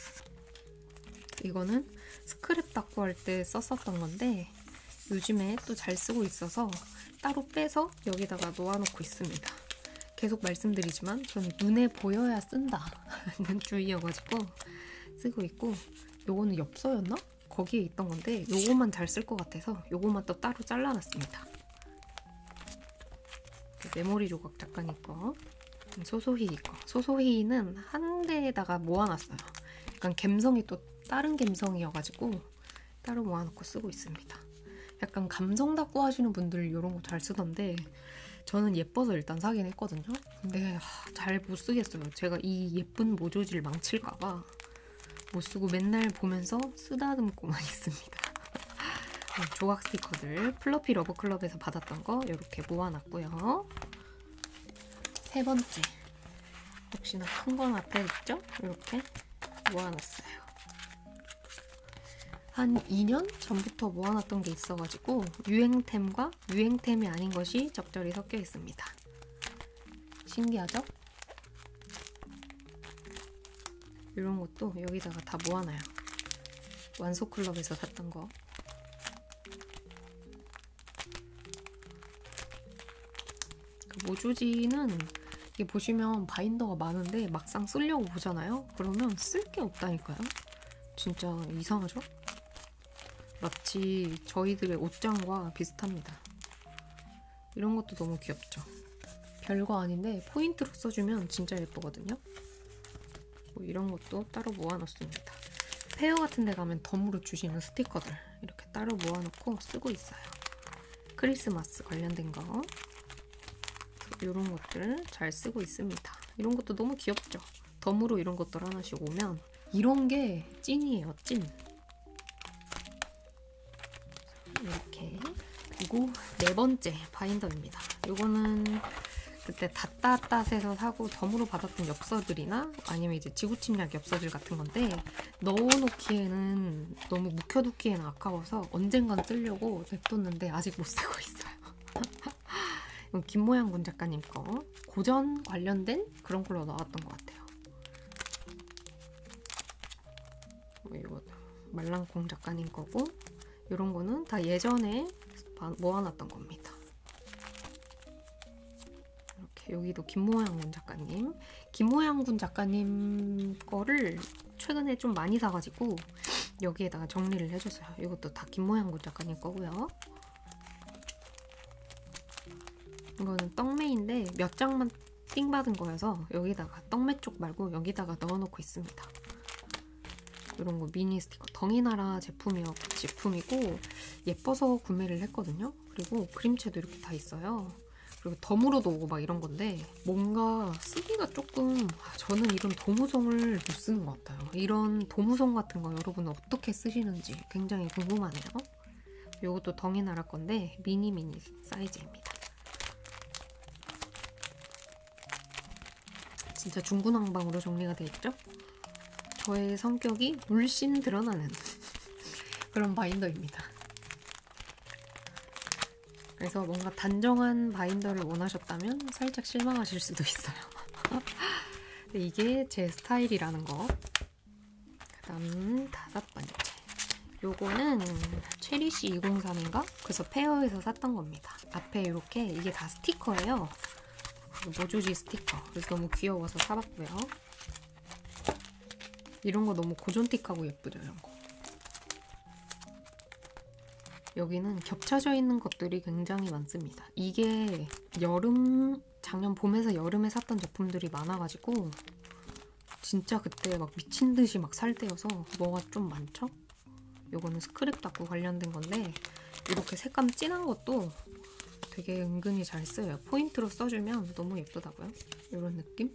이거는 스크랩 닦고 할 때 썼었던 건데 요즘에 또 잘 쓰고 있어서 따로 빼서 여기다가 놓아놓고 있습니다. 계속 말씀드리지만 저는 눈에 보여야 쓴다는 주의여가지고 쓰고 있고 요거는 엽서였나? 거기에 있던 건데 요거만 잘 쓸 것 같아서 요거만 또 따로 잘라놨습니다. 메모리 조각 작가님 거. 소소히 거. 소소히는 한 대에다가 모아놨어요. 약간 감성이 또 다른 감성이어가지고 따로 모아놓고 쓰고 있습니다. 약간 감성 닦고 하시는 분들 이런 거 잘 쓰던데 저는 예뻐서 일단 사긴 했거든요. 근데 잘 못 쓰겠어요. 제가 이 예쁜 모조지를 망칠까봐 못 쓰고 맨날 보면서 쓰다듬고만 있습니다. 조각 스티커들 플러피 러브클럽에서 받았던 거 이렇게 모아놨고요. 세 번째, 역시나 큰 건 앞에 있죠? 이렇게 모아놨어요. 한 2년 전부터 모아놨던 게 있어가지고 유행템과 유행템이 아닌 것이 적절히 섞여 있습니다. 신기하죠? 이런 것도 여기다가 다 모아놔요. 완소클럽에서 샀던 거. 그 모조지는 이게 보시면 바인더가 많은데 막상 쓰려고 보잖아요? 그러면 쓸 게 없다니까요? 진짜 이상하죠? 마치 저희들의 옷장과 비슷합니다. 이런 것도 너무 귀엽죠? 별거 아닌데 포인트로 써주면 진짜 예쁘거든요? 뭐 이런 것도 따로 모아놓습니다. 페어 같은 데 가면 덤으로 주시는 스티커들 이렇게 따로 모아놓고 쓰고 있어요. 크리스마스 관련된 거 이런 것들 잘 쓰고 있습니다. 이런 것도 너무 귀엽죠? 덤으로 이런 것들 하나씩 오면 이런 게 찐이에요, 찐. 이렇게. 그리고 네 번째 바인더입니다. 이거는 그때 닷닷닷에서 사고 덤으로 받았던 엽서들이나 아니면 이제 지구침략 엽서들 같은 건데 넣어놓기에는 너무 묵혀두기에는 아까워서 언젠간 쓰려고 냅뒀는데 아직 못 쓰고 있어요. 이건 김모양군 작가님 거 고전 관련된 그런 걸로 나왔던 것 같아요. 이거 말랑콩 작가님 거고 이런 거는 다 예전에 모아놨던 겁니다. 이렇게 여기도 김모양군 작가님. 김모양군 작가님 거를 최근에 좀 많이 사가지고 여기에다가 정리를 해줬어요. 이것도 다 김모양군 작가님 거고요. 이거는 떡메인데 몇 장만 띵 받은 거여서 여기다가 떡메 쪽 말고 여기다가 넣어놓고 있습니다. 이런 거 미니 스티커 덩이나라 제품이고 예뻐서 구매를 했거든요. 그리고 그림체도 이렇게 다 있어요. 그리고 덤으로도 오고 막 이런 건데 뭔가 쓰기가 조금 저는 이런 도무송을 못 쓰는 것 같아요. 이런 도무송 같은 거 여러분은 어떻게 쓰시는지 굉장히 궁금하네요. 이것도 덩이나라 건데 미니 사이즈입니다. 진짜 중구난방으로 정리가 되어 있죠? 저의 성격이 물씬 드러나는 그런 바인더입니다. 그래서 뭔가 단정한 바인더를 원하셨다면 살짝 실망하실 수도 있어요. 이게 제 스타일이라는 거. 그 다음 다섯 번째. 요거는 체리시 203인가? 그래서 페어에서 샀던 겁니다. 앞에 이렇게 이게 다 스티커예요. 모조지 스티커. 그래서 너무 귀여워서 사봤고요. 이런 거 너무 고전틱하고 예쁘죠, 이런 거. 여기는 겹쳐져 있는 것들이 굉장히 많습니다. 이게 작년 봄에서 여름에 샀던 제품들이 많아가지고 진짜 그때 막 미친 듯이 막 살 때여서 뭐가 좀 많죠? 요거는 스크랩 닦고 관련된 건데 이렇게 색감 진한 것도 되게 은근히 잘 쓰여요. 포인트로 써주면 너무 예쁘다고요. 이런 느낌?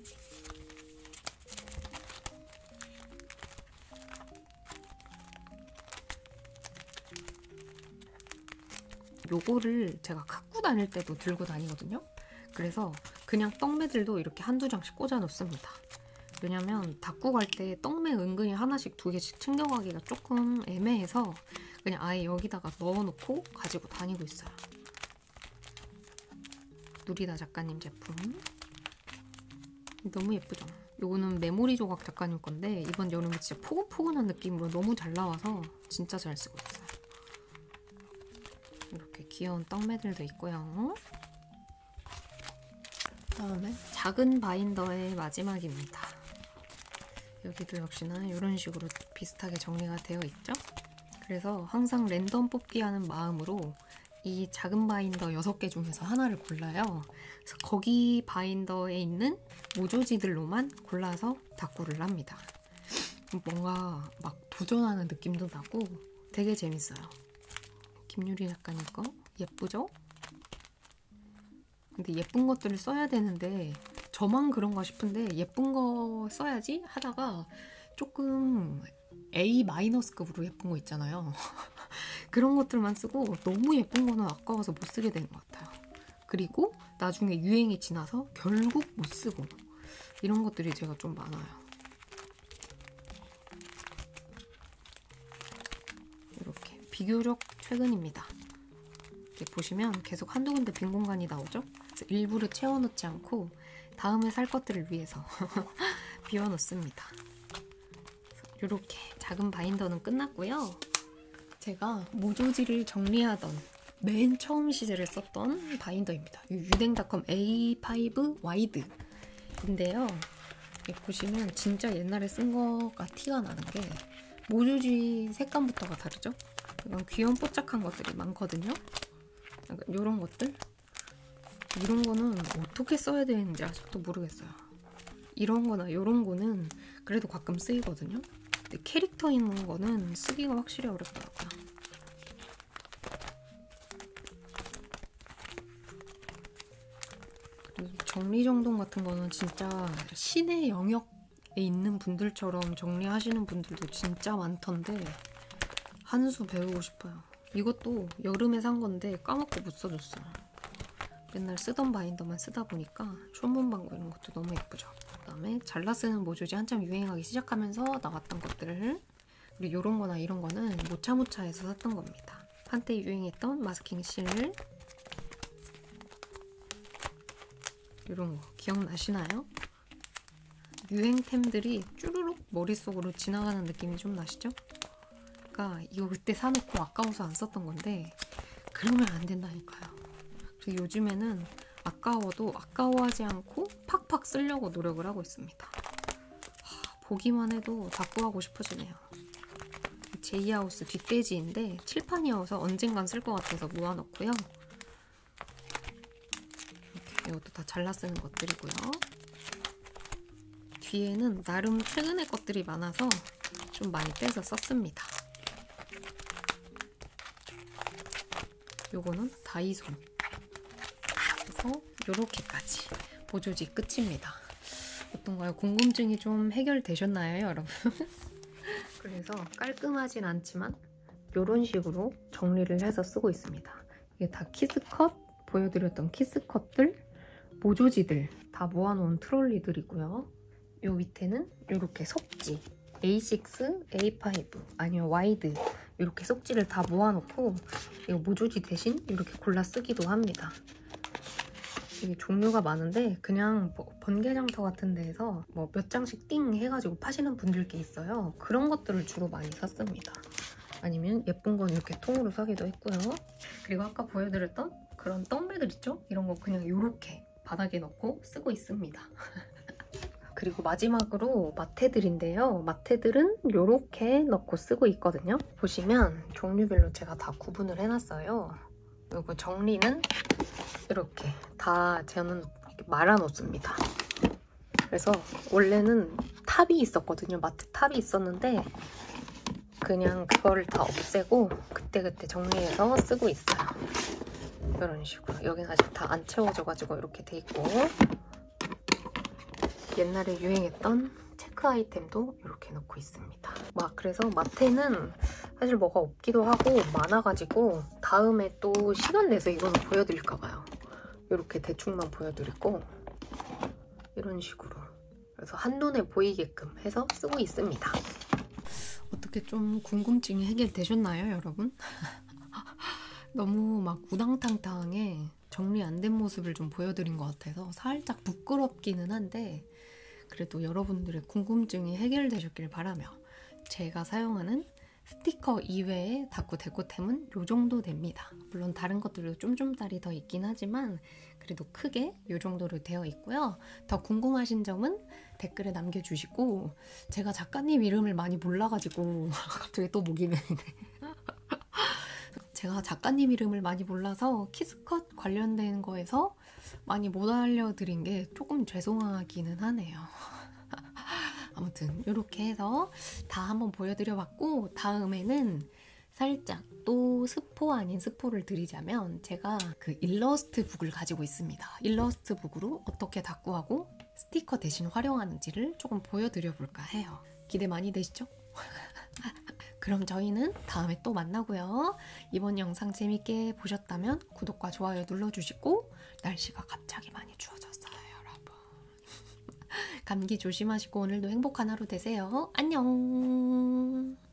요거를 제가 갖고 다닐 때도 들고 다니거든요. 그래서 그냥 떡매들도 이렇게 한두 장씩 꽂아 놓습니다. 왜냐면 닦고 갈 때 떡매 은근히 하나씩 두 개씩 챙겨가기가 조금 애매해서 그냥 아예 여기다가 넣어놓고 가지고 다니고 있어요. 누리다 작가님 제품. 너무 예쁘죠? 요거는 메모리 조각 작가님 건데 이번 여름에 진짜 포근포근한 느낌으로 너무 잘 나와서 진짜 잘 쓰고 있어요. 이렇게 귀여운 떡매들도 있고요. 다음에 작은 바인더의 마지막입니다. 여기도 역시나 이런 식으로 비슷하게 정리가 되어 있죠? 그래서 항상 랜덤 뽑기 하는 마음으로 이 작은 바인더 6개 중에서 하나를 골라요. 그래서 거기 바인더에 있는 모조지들로만 골라서 닦고를 합니다. 뭔가 막 도전하는 느낌도 나고 되게 재밌어요. 김유리 작가님 거 예쁘죠? 근데 예쁜 것들을 써야 되는데 저만 그런가 싶은데 예쁜 거 써야지 하다가 조금 A-급으로 예쁜 거 있잖아요. 그런 것들만 쓰고 너무 예쁜 거는 아까워서 못 쓰게 되는 것 같아요. 그리고 나중에 유행이 지나서 결국 못 쓰고 이런 것들이 제가 좀 많아요. 이렇게 비교적 최근입니다. 이렇게 보시면 계속 한두 군데 빈 공간이 나오죠? 그래서 일부러 채워놓지 않고 다음에 살 것들을 위해서 비워놓습니다. 이렇게 작은 바인더는 끝났고요. 제가 모조지를 정리하던 맨 처음 시절에 썼던 바인더입니다. 유댕닷컴 A5 와이드인데요. 보시면 진짜 옛날에 쓴 거가 티가 나는 게 모조지 색감부터가 다르죠? 이런 귀여운 뽀짝한 것들이 많거든요. 약간 이런 것들? 이런 거는 어떻게 써야 되는지 아직도 모르겠어요. 이런 거나 이런 거는 그래도 가끔 쓰이거든요. 근데 캐릭터 있는 거는 쓰기가 확실히 어렵더라고요. 그리고 정리정돈 같은 거는 진짜 신의 영역에 있는 분들처럼 정리하시는 분들도 진짜 많던데 한 수 배우고 싶어요. 이것도 여름에 산 건데 까먹고 못 써줬어요. 맨날 쓰던 바인더만 쓰다 보니까 쇼문방구 이런 것도 너무 예쁘죠. 그다음에 잘라 쓰는 모조지 한참 유행하기 시작하면서 나왔던 것들을, 그리고 이런 거나 이런 거는 모차모차에서 샀던 겁니다. 한때 유행했던 마스킹 실 이런 거 기억나시나요? 유행템들이 쭈루룩 머릿속으로 지나가는 느낌이 좀 나시죠? 그러니까 이거 그때 사놓고 아까워서 안 썼던 건데 그러면 안 된다니까요. 그래서 요즘에는 아까워도 아까워하지 않고 팍팍 쓰려고 노력을 하고 있습니다. 보기만 해도 다 구하고 싶어지네요. 제이하우스 뒷돼지인데 칠판이어서 언젠간 쓸 것 같아서 모아놓고요. 이렇게 이것도 다 잘라 쓰는 것들이고요. 뒤에는 나름 최근에 것들이 많아서 좀 많이 빼서 썼습니다. 요거는 다이소. 그래서 요렇게까지 보조지 끝입니다. 어떤가요? 궁금증이 좀 해결되셨나요, 여러분? 그래서 깔끔하진 않지만 요런 식으로 정리를 해서 쓰고 있습니다. 이게 다 키스컷, 보여드렸던 키스컷들, 모조지들 다 모아놓은 트롤리들이고요. 요 밑에는 요렇게 속지 A6, A5 아니면 와이드 이렇게 속지를 다 모아놓고 이거 모조지 대신 이렇게 골라 쓰기도 합니다. 이게 종류가 많은데 그냥 뭐 번개장터 같은 데에서 뭐 몇 장씩 띵 해가지고 파시는 분들 게 있어요. 그런 것들을 주로 많이 샀습니다. 아니면 예쁜 건 이렇게 통으로 사기도 했고요. 그리고 아까 보여드렸던 그런 덤벨들 있죠? 이런 거 그냥 이렇게 바닥에 넣고 쓰고 있습니다. 그리고 마지막으로 마테들인데요. 마테들은 이렇게 넣고 쓰고 있거든요. 보시면 종류별로 제가 다 구분을 해놨어요. 그리고 정리는 이렇게 다 저는 이렇게 말아놓습니다. 그래서 원래는 탑이 있었거든요. 마트 탑이 있었는데 그냥 그거를 다 없애고 그때그때 정리해서 쓰고 있어요. 이런 식으로. 여기는 아직 다 안 채워져가지고 이렇게 돼 있고, 옛날에 유행했던 체크 아이템도 이렇게 넣고 있습니다. 그래서 마테는 사실 뭐가 없기도 하고 많아가지고 다음에 또 시간 내서 이거는 보여드릴까봐요. 이렇게 대충만 보여드리고 이런 식으로. 그래서 한눈에 보이게끔 해서 쓰고 있습니다. 어떻게 좀 궁금증이 해결되셨나요, 여러분? 너무 막 우당탕탕하게 정리 안 된 모습을 좀 보여드린 것 같아서 살짝 부끄럽기는 한데 그래도 여러분들의 궁금증이 해결되셨길 바라며 제가 사용하는 스티커 이외의 다꾸 데코템은 이 정도 됩니다. 물론 다른 것들도 쫌쫌따리 더 있긴 하지만 그래도 크게 이 정도로 되어 있고요. 더 궁금하신 점은 댓글에 남겨주시고, 제가 작가님 이름을 많이 몰라가지고 갑자기 또 목이 메이네. 제가 작가님 이름을 많이 몰라서 키스컷 관련된 거에서 많이 못 알려드린 게 조금 죄송하기는 하네요. 아무튼 이렇게 해서 다 한번 보여드려봤고, 다음에는 살짝 또 스포 아닌 스포를 드리자면 제가 그 일러스트 북을 가지고 있습니다. 일러스트 북으로 어떻게 다꾸하고 스티커 대신 활용하는지를 조금 보여드려 볼까 해요. 기대 많이 되시죠? 그럼 저희는 다음에 또 만나고요. 이번 영상 재밌게 보셨다면 구독과 좋아요 눌러주시고 날씨가 갑자기 많이 추워졌어요, 여러분. 감기 조심하시고 오늘도 행복한 하루 되세요. 안녕.